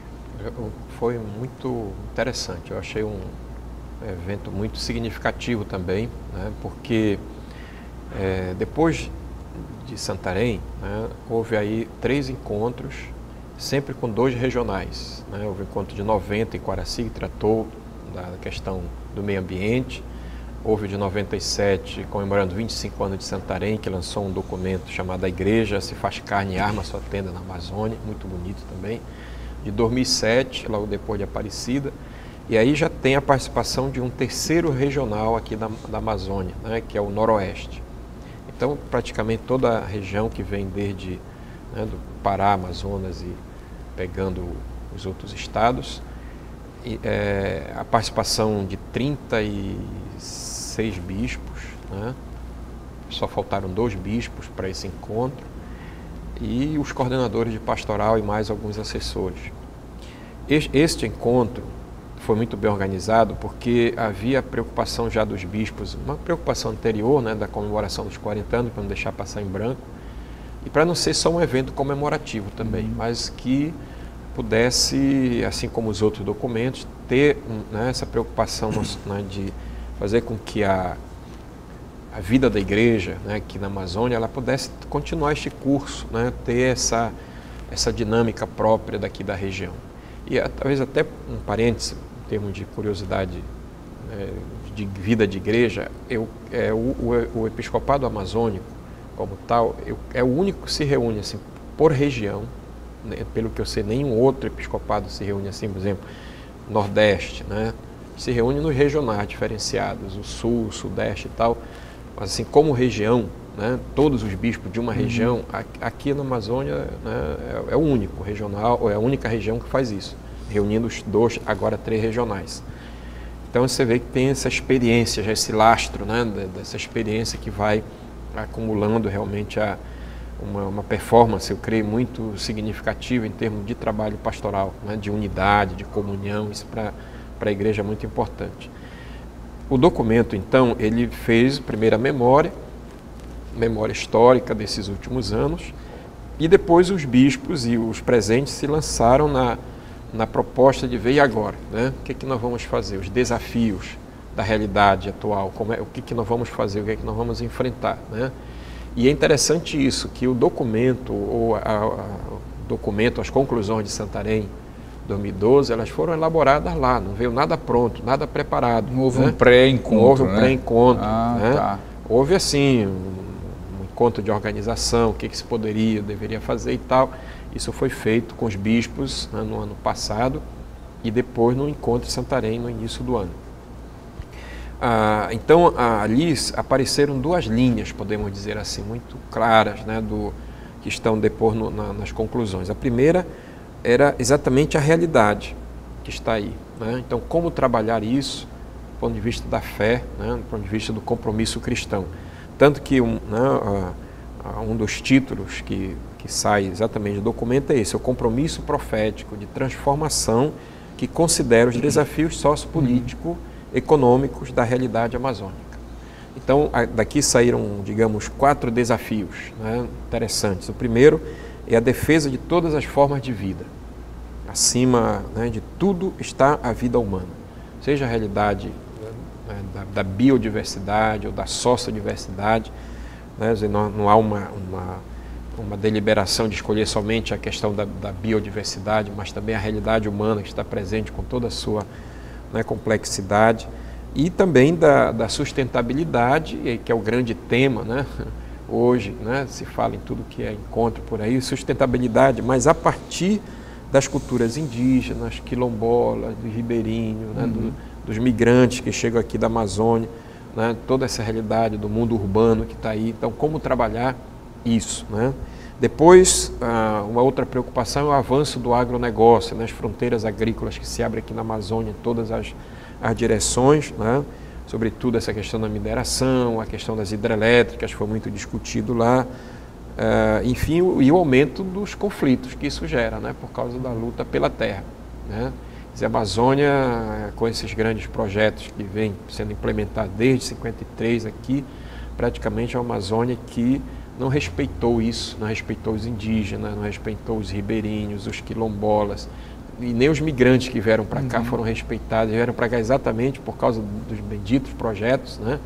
Foi muito interessante, eu achei um evento muito significativo também, né, porque é, depois de Santarém, né, houve aí três encontros, sempre com dois regionais, né? Houve o encontro de noventa em Quaraci, que tratou da questão do meio ambiente, houve o de noventa e sete, comemorando vinte e cinco anos de Santarém, que lançou um documento chamado A Igreja se faz carne e arma sua tenda na Amazônia, muito bonito também, de dois mil e sete, logo depois de Aparecida, e aí já tem a participação de um terceiro regional aqui da, da Amazônia, né, que é o Noroeste. Então, praticamente toda a região que vem desde, né, do Pará, Amazonas e pegando os outros estados, e, é, a participação de trinta e seis bispos, né, só faltaram dois bispos para esse encontro, e os coordenadores de pastoral e mais alguns assessores. Este encontro foi muito bem organizado porque havia preocupação já dos bispos, uma preocupação anterior, né, da comemoração dos quarenta anos, para não deixar passar em branco, e para não ser só um evento comemorativo também, uhum. mas que pudesse, assim como os outros documentos, ter, né, essa preocupação, né, de fazer com que a, a vida da igreja, né, aqui na Amazônia, ela pudesse continuar este curso, né, ter essa, essa dinâmica própria daqui da região. E talvez até um parêntese, em termos de curiosidade, é, de vida de igreja, eu, é, o, o, o episcopado amazônico, como tal, eu, é o único que se reúne assim, por região, né, pelo que eu sei, nenhum outro episcopado se reúne assim, por exemplo, Nordeste, né, se reúne nos regionais diferenciados, o Sul, o Sudeste e tal, mas assim, como região, né, todos os bispos de uma uhum. região, aqui na Amazônia, né, é, é o único regional, é a única região que faz isso, reunindo os dois, agora três regionais. Então você vê que tem essa experiência, já esse lastro, né, dessa experiência que vai acumulando realmente a, uma, uma performance, eu creio, muito significativa em termos de trabalho pastoral, né, de unidade, de comunhão, isso para a igreja é muito importante. O documento, então, ele fez primeiro a memória, memória histórica desses últimos anos, e depois os bispos e os presentes se lançaram na, na proposta de ver e agora, né? O que é que nós vamos fazer, os desafios da realidade atual, como é, o que é que nós vamos fazer, o que é que nós vamos enfrentar, né? E é interessante isso, que o documento, ou a, a, o documento, as conclusões de Santarém, dois mil e doze, elas foram elaboradas lá, não veio nada pronto, nada preparado. Não houve né? um pré-encontro, Não houve um né? pré-encontro, ah, né? Tá. Houve assim, encontro de organização, o que, que se poderia, deveria fazer e tal. Isso foi feito com os bispos, né, no ano passado e depois no encontro em Santarém no início do ano. Ah, então, ali apareceram duas linhas, podemos dizer assim, muito claras, né, do, que estão depois no, na, nas conclusões. A primeira era exatamente a realidade que está aí, né? Então, como trabalhar isso do ponto de vista da fé, né, do ponto de vista do compromisso cristão. Tanto que um, né, um dos títulos que, que sai exatamente do documento é esse, o compromisso profético de transformação que considera os desafios sociopolíticos, econômicos da realidade amazônica. Então, daqui saíram, digamos, quatro desafios, né, interessantes. O primeiro é a defesa de todas as formas de vida. Acima, né, de tudo está a vida humana, seja a realidade, né, da, da biodiversidade ou da sociodiversidade, né, não, não há uma, uma, uma deliberação de escolher somente a questão da, da biodiversidade, mas também a realidade humana que está presente com toda a sua, né, complexidade, e também da, da sustentabilidade, que é o grande tema, né? Hoje, né, se fala em tudo que é encontro por aí, sustentabilidade, mas a partir das culturas indígenas, quilombolas, do ribeirinho, né, uhum. do, dos migrantes que chegam aqui da Amazônia, né, toda essa realidade do mundo urbano que está aí. Então, como trabalhar isso, né? Depois, uma outra preocupação é o avanço do agronegócio, né, as fronteiras agrícolas que se abrem aqui na Amazônia, em todas as, as direções, né, sobretudo essa questão da mineração, a questão das hidrelétricas, foi muito discutido lá, uh, enfim, o, e o aumento dos conflitos que isso gera, né, por causa da luta pela terra, né. Quer dizer, a Amazônia, com esses grandes projetos que vêm sendo implementados desde cinquenta e três aqui, praticamente é uma Amazônia que não respeitou isso, não respeitou os indígenas, não respeitou os ribeirinhos, os quilombolas, e nem os migrantes que vieram para cá uhum. foram respeitados, vieram para cá exatamente por causa dos benditos projetos, né?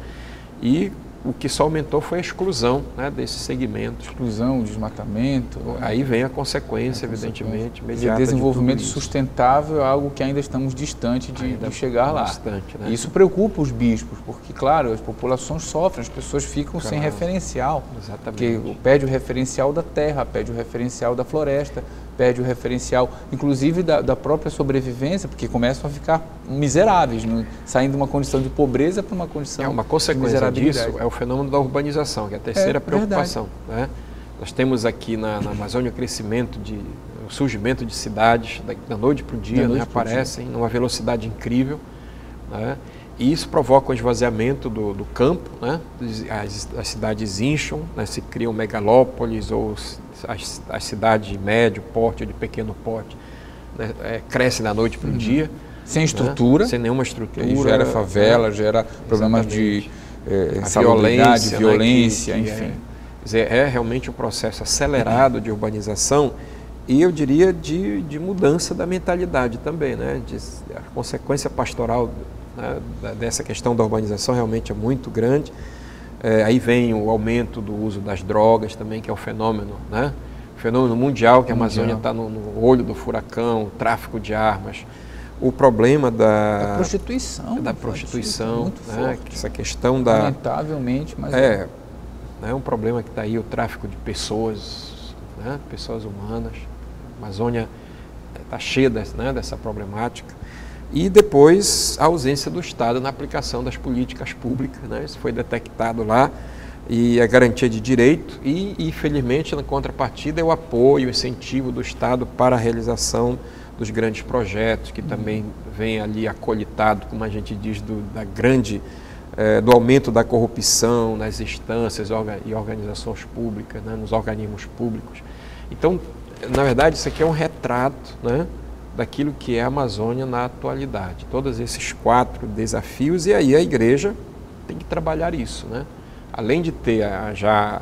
E o que só aumentou foi a exclusão, né, desses segmentos. Exclusão, desmatamento. Aí vem a consequência, a evidentemente, imediata. O desenvolvimento de sustentável é algo que ainda estamos distante de, de chegar lá. Distante, né? E isso preocupa os bispos, porque, claro, as populações sofrem, as pessoas ficam claro. sem referencial. Exatamente. Porque perde o referencial da terra, perde o referencial da floresta, perde o referencial, inclusive, da, da própria sobrevivência, porque começam a ficar miseráveis, né? Saindo de uma condição de pobreza para uma condição é uma consequência disso é o fenômeno da urbanização, que é a terceira é, preocupação, né? Nós temos aqui na, na Amazônia o crescimento, de, o surgimento de cidades da, da noite para o dia, né? Aparecem dia. numa velocidade incrível, né? E isso provoca o esvaziamento do, do campo, né? As, as cidades incham, né? Se criam megalópolis ou as, as cidades de médio porte ou de pequeno porte, né? É, crescem da noite para o uhum. dia. Sem estrutura. Né? Sem nenhuma estrutura. E gera favela, né? gera problemas Exatamente. de é, violência, violência, né? que, enfim. É, é realmente um processo acelerado de urbanização e eu diria de, de mudança da mentalidade também, né? De, a consequência pastoral, né, dessa questão da urbanização realmente é muito grande. É, aí vem o aumento do uso das drogas também, que é um fenômeno, né? Fenômeno mundial, que a Amazônia está no, no olho do furacão, o tráfico de armas, o problema da, da prostituição, da prostituição, muito né? forte. Essa questão da lamentavelmente, mas é, é um problema que está aí, o tráfico de pessoas, né? Pessoas humanas. A Amazônia está cheia dessa, né, dessa problemática. E depois a ausência do Estado na aplicação das políticas públicas, né? Isso foi detectado lá, e a garantia de direito e, e, felizmente, na contrapartida, é o apoio, o incentivo do Estado para a realização dos grandes projetos, que também vem ali acolitado, como a gente diz, do, da grande, eh, do aumento da corrupção nas instâncias e organizações públicas, né? Nos organismos públicos. Então, na verdade, isso aqui é um retrato, né, daquilo que é a Amazônia na atualidade. Todos esses quatro desafios, e aí a igreja tem que trabalhar isso, né? Além de ter a, já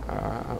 a,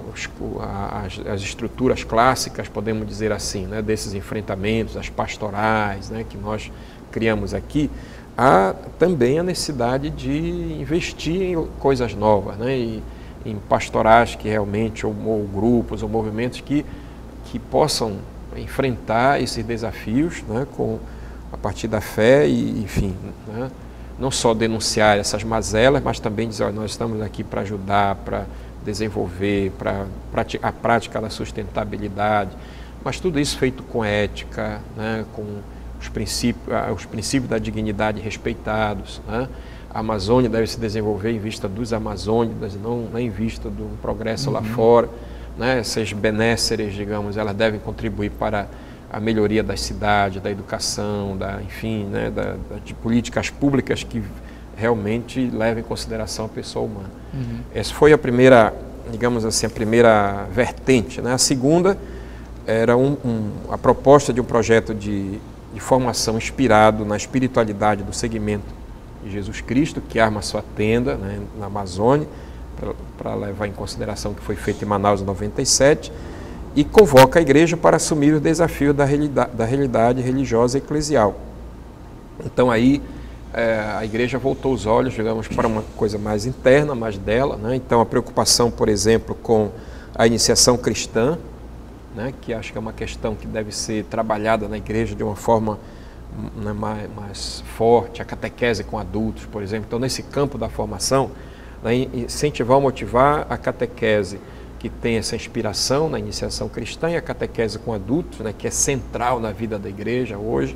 a, as, as estruturas clássicas, podemos dizer assim, né, desses enfrentamentos, as pastorais, né, que nós criamos aqui, há também a necessidade de investir em coisas novas, né, e, em pastorais que realmente, ou, ou grupos, ou movimentos que, que possam enfrentar esses desafios, né, com, a partir da fé e, enfim, né, não só denunciar essas mazelas, mas também dizer, olha, nós estamos aqui para ajudar, para desenvolver, para a prática da sustentabilidade, mas tudo isso feito com ética, né, com os princípios, os princípios da dignidade respeitados, né? A Amazônia deve se desenvolver em vista dos amazônidas, não, não em vista do progresso uhum. lá fora, né? Essas benéceres, digamos, elas devem contribuir para a melhoria das cidades, da educação, da, enfim, né, da, de políticas públicas que realmente levam em consideração a pessoa humana. Uhum. Essa foi a primeira, digamos assim, a primeira vertente, né? A segunda era um, um, a proposta de um projeto de, de formação inspirado na espiritualidade do segmento de Jesus Cristo, que arma sua tenda, né, na Amazônia, para levar em consideração o que foi feito em Manaus em noventa e sete, e convoca a igreja para assumir o desafio da realidade, da realidade religiosa e eclesial. Então aí é, a igreja voltou os olhos, digamos, para uma coisa mais interna, mais dela, né? Então a preocupação, por exemplo, com a iniciação cristã, né, que acho que é uma questão que deve ser trabalhada na igreja de uma forma, né, mais, mais forte, a catequese com adultos, por exemplo. Então nesse campo da formação, né, incentivar ou motivar a catequese que tem essa inspiração na iniciação cristã e a catequese com adultos, né, que é central na vida da igreja hoje.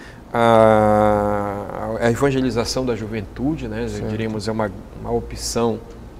A, a evangelização da juventude, né, diríamos, é uma, uma opção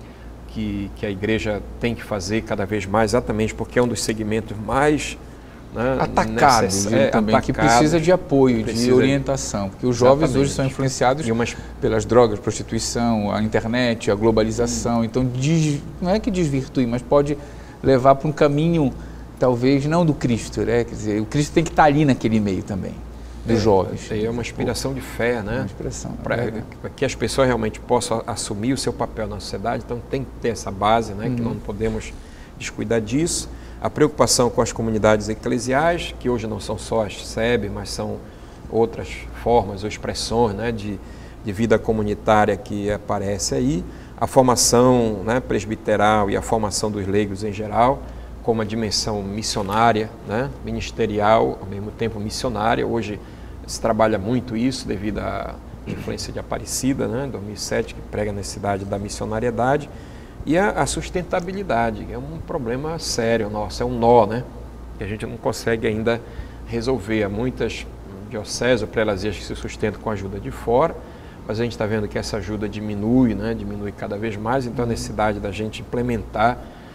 que, que a igreja tem que fazer cada vez mais, exatamente porque é um dos segmentos mais, né, atacados, é, também, atacado, que precisa de apoio, precisa de orientação, porque os jovens hoje são influenciados umas... pelas drogas, prostituição, a internet, a globalização, hum. então des... não é que desvirtue, mas pode levar para um caminho, talvez, não do Cristo, né? Quer dizer, o Cristo tem que estar ali naquele meio também, dos é, jovens. É uma inspiração de fé, né? Uma inspiração. Para é que as pessoas realmente possam assumir o seu papel na sociedade, então tem que ter essa base, né? Hum. Que não podemos descuidar disso. A preocupação com as comunidades eclesiais, que hoje não são só as S E B, mas são outras formas ou expressões, né, de, de vida comunitária que aparece aí. A formação, né, presbiteral e a formação dos leigos em geral, com uma dimensão missionária, né, ministerial, ao mesmo tempo missionária. Hoje se trabalha muito isso devido à influência de Aparecida, né, em dois mil e sete, que prega a necessidade da missionariedade. E a, a sustentabilidade, que é um problema sério nosso, é um nó, né, que a gente não consegue ainda resolver. Há muitas dioceses ou prelazias que se sustentam com a ajuda de fora, mas a gente está vendo que essa ajuda diminui, né, diminui cada vez mais, então a necessidade da gente implementar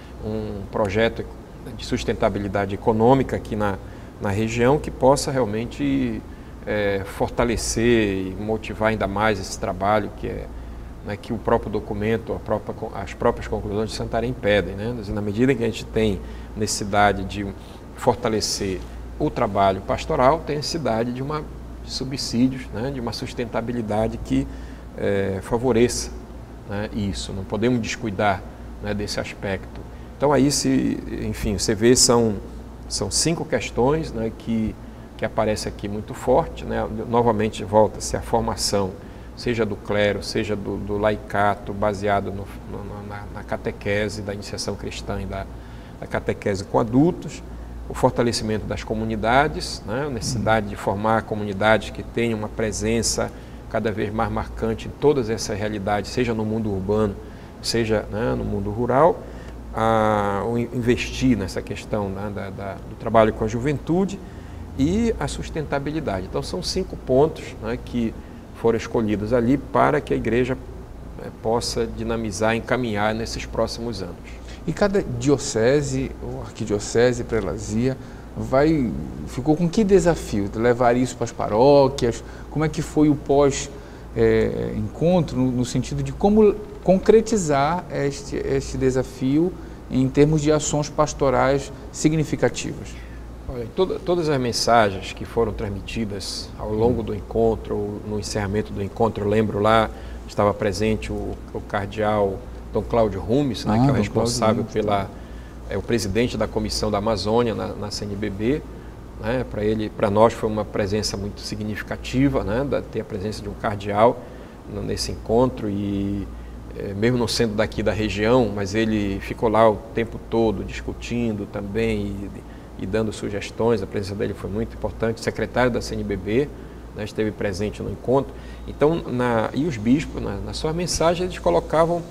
um projeto de sustentabilidade econômica aqui na, na região que possa realmente é, fortalecer e motivar ainda mais esse trabalho que é, né, que o próprio documento, a própria, as próprias conclusões de Santarém pedem, né? Na medida em que a gente tem necessidade de fortalecer o trabalho pastoral, tem necessidade de, uma, de subsídios, né, de uma sustentabilidade que é, favoreça, né, isso. Não podemos descuidar, né, desse aspecto. Então aí, se, enfim, você vê, são, são cinco questões, né, que, que aparecem aqui muito forte, né? Novamente volta-se a formação, seja do clero, seja do, do laicato, baseado no, no, na, na catequese da iniciação cristã e da, da catequese com adultos, o fortalecimento das comunidades, né? A necessidade de formar comunidades que tenham uma presença cada vez mais marcante em todas essas realidades, seja no mundo urbano, seja, né, no mundo rural, a, o investir nessa questão, né, da, da, do trabalho com a juventude e a sustentabilidade. Então são cinco pontos, né, que foram escolhidos ali para que a igreja é, possa dinamizar, encaminhar nesses próximos anos. E cada diocese, ou arquidiocese, prelazia, vai, ficou com que desafio? Levar isso para as paróquias? Como é que foi o pós-encontro, é, no, no sentido de como concretizar este, este desafio em termos de ações pastorais significativas? Olha, toda, todas as mensagens que foram transmitidas ao longo do encontro, ou no encerramento do encontro, eu lembro lá, estava presente o, o cardeal Dom Cláudio Rumes, né, ah, que é o responsável pela, é o presidente da Comissão da Amazônia na, na C N B B, né, para ele, para nós foi uma presença muito significativa, né, da, ter a presença de um cardeal nesse encontro e é, mesmo não sendo daqui da região, mas ele ficou lá o tempo todo discutindo também e, e dando sugestões. A presença dele foi muito importante. O secretário da C N B B, né, esteve presente no encontro. Então, na, e os bispos, na, na sua mensagem, eles colocavam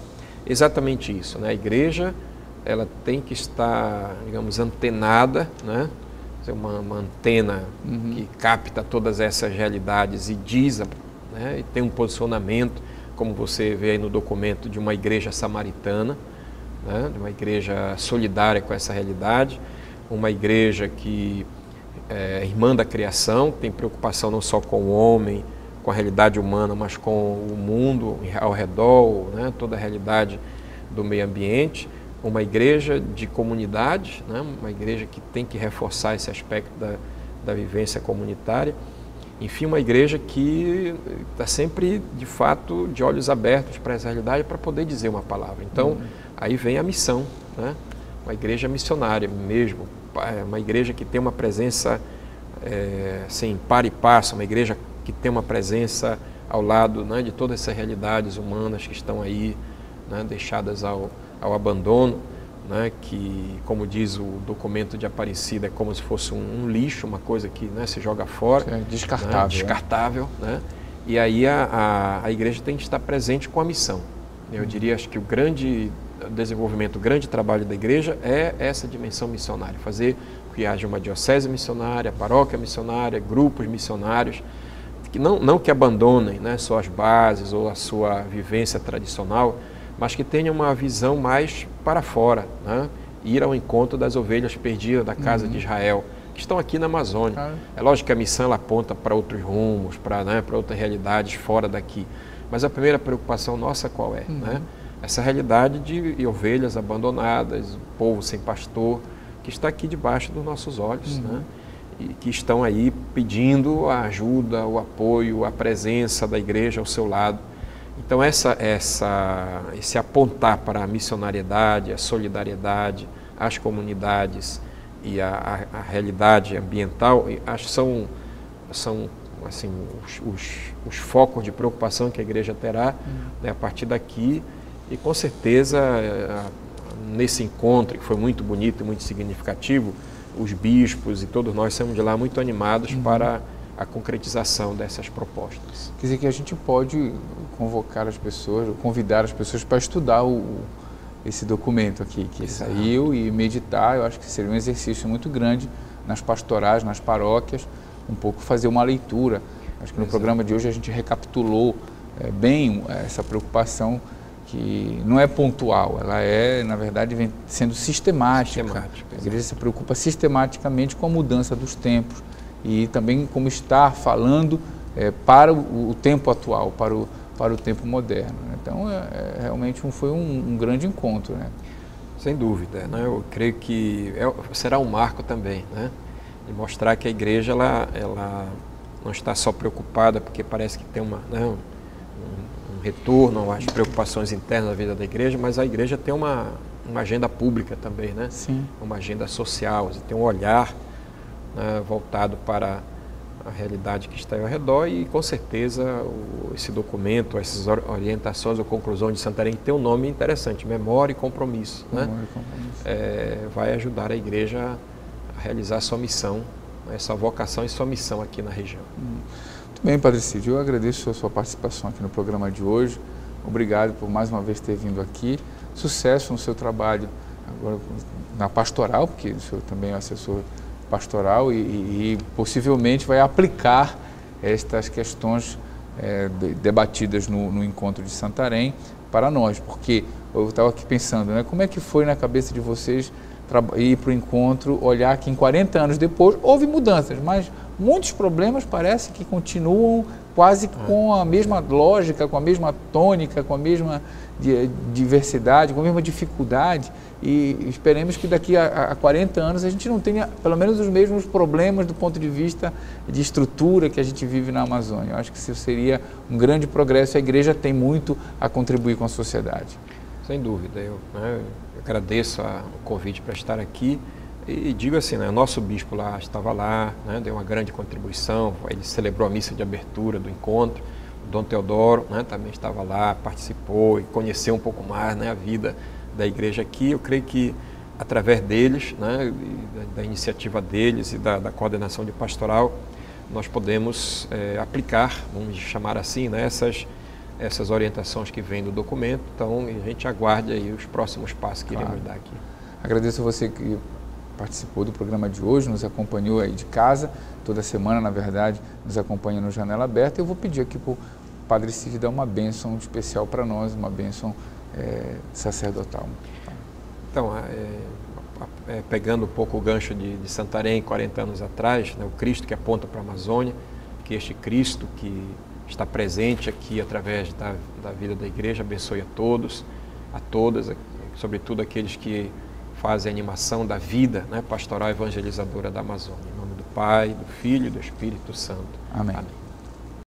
exatamente isso, né? A igreja, ela tem que estar, digamos, antenada, né? Uma, uma antena uhum. que capta todas essas realidades e diz, né? E tem um posicionamento, como você vê aí no documento, de uma igreja samaritana, né? De uma igreja solidária com essa realidade, uma igreja que é irmã da criação, tem preocupação não só com o homem, com a realidade humana, mas com o mundo ao redor, né? Toda a realidade do meio ambiente. Uma igreja de comunidade, né? Uma igreja que tem que reforçar esse aspecto da, da vivência comunitária. Enfim, uma igreja que está sempre, de fato, de olhos abertos para essa realidade para poder dizer uma palavra. Então, uhum. aí vem a missão, né? Uma igreja missionária mesmo, uma igreja que tem uma presença é, assim, par e passo, uma igreja que tem uma presença ao lado, né, de todas essas realidades humanas que estão aí, né, deixadas ao ao abandono, né, que, como diz o documento de Aparecida, é como se fosse um, um lixo, uma coisa que, né, se joga fora. É descartável. Né, descartável, né? Né? E aí a, a, a igreja tem que estar presente com a missão. Eu diria, acho que o grande desenvolvimento, o grande trabalho da igreja é essa dimensão missionária, fazer que haja uma diocese missionária, paróquia missionária, grupos missionários, que não, não que abandonem, né, suas bases ou a sua vivência tradicional, mas que tenha uma visão mais para fora, né? Ir ao encontro das ovelhas perdidas da casa uhum. de Israel, que estão aqui na Amazônia. Ah. É lógico que a missão ela aponta para outros rumos, para, né, para outras realidades fora daqui, mas a primeira preocupação nossa qual é? Uhum. Né? Essa realidade de ovelhas abandonadas, o povo sem pastor, que está aqui debaixo dos nossos olhos, uhum. né? E que estão aí pedindo a ajuda, o apoio, a presença da igreja ao seu lado. Então, essa, essa, esse apontar para a missionariedade, a solidariedade, as comunidades e a, a, a realidade ambiental, acho que são, são assim, os, os, os focos de preocupação que a igreja terá uhum. né, a partir daqui. E, com certeza, nesse encontro, que foi muito bonito e muito significativo, os bispos e todos nós saímos de lá muito animados uhum. para a concretização dessas propostas. Quer dizer que a gente pode convocar as pessoas, convidar as pessoas para estudar o, esse documento aqui que Exato. Saiu e meditar. Eu acho que seria um exercício muito grande nas pastorais, nas paróquias, um pouco fazer uma leitura. Acho que no Exato. Programa de hoje a gente recapitulou é, bem essa preocupação que não é pontual, ela é, na verdade, vem sendo sistemática. sistemática a igreja se preocupa sistematicamente com a mudança dos tempos e também como estar falando é, para o, o tempo atual, para o, para o tempo moderno. Né? Então, é, é, realmente um, foi um, um grande encontro. Né? Sem dúvida. Né? Eu creio que é, será um marco também, né? De mostrar que a igreja ela, ela não está só preocupada porque parece que tem uma, né, um, um retorno às preocupações internas da vida da igreja, mas a igreja tem uma, uma agenda pública também, né? Sim. Uma agenda social, tem um olhar, né, voltado para a realidade que está ao redor e, com certeza, o, esse documento, essas orientações ou conclusões de Santarém tem um nome interessante, Memória e Compromisso. Memória né? e Compromisso. É, vai ajudar a igreja a realizar sua missão, essa vocação e sua missão aqui na região. Hum. Muito bem, Padre Cídio, eu agradeço a sua participação aqui no programa de hoje. Obrigado por mais uma vez ter vindo aqui. Sucesso no seu trabalho agora na pastoral, porque o senhor também é assessor pastoral e, e possivelmente vai aplicar estas questões é, debatidas no, no encontro de Santarém para nós, porque eu estava aqui pensando, né, como é que foi na cabeça de vocês ir para o encontro, olhar que em quarenta anos depois houve mudanças, mas muitos problemas parece que continuam quase com a mesma lógica, com a mesma tônica, com a mesma diversidade, com a mesma dificuldade, e esperemos que daqui a, a quarenta anos a gente não tenha pelo menos os mesmos problemas do ponto de vista de estrutura que a gente vive na Amazônia. Eu acho que isso seria um grande progresso. A igreja tem muito a contribuir com a sociedade. Sem dúvida, eu, né, eu agradeço a, o convite para estar aqui e digo assim, né, o nosso bispo lá estava lá, né, deu uma grande contribuição, ele celebrou a missa de abertura do encontro, o Dom Teodoro, né, também estava lá, participou e conheceu um pouco mais, né, a vida da igreja aqui. Eu creio que através deles, né, da, da iniciativa deles e da, da coordenação de pastoral, nós podemos é, aplicar, vamos chamar assim, né, essas essas orientações que vêm do documento. Então, a gente aguarde aí os próximos passos que Claro. iremos dar aqui. Agradeço a você que participou do programa de hoje, nos acompanhou aí de casa, toda semana, na verdade, nos acompanha no Janela Aberta. Eu vou pedir aqui para o Padre Cid dar uma bênção especial para nós, uma bênção é, sacerdotal. Então, é, é, pegando um pouco o gancho de, de Santarém, quarenta anos atrás, né, o Cristo que aponta para a Amazônia, que este Cristo que está presente aqui através da, da vida da igreja, abençoe a todos, a todas, sobretudo aqueles que fazem a animação da vida, né, pastoral evangelizadora da Amazônia. Em nome do Pai, do Filho e do Espírito Santo. Amém. Amém.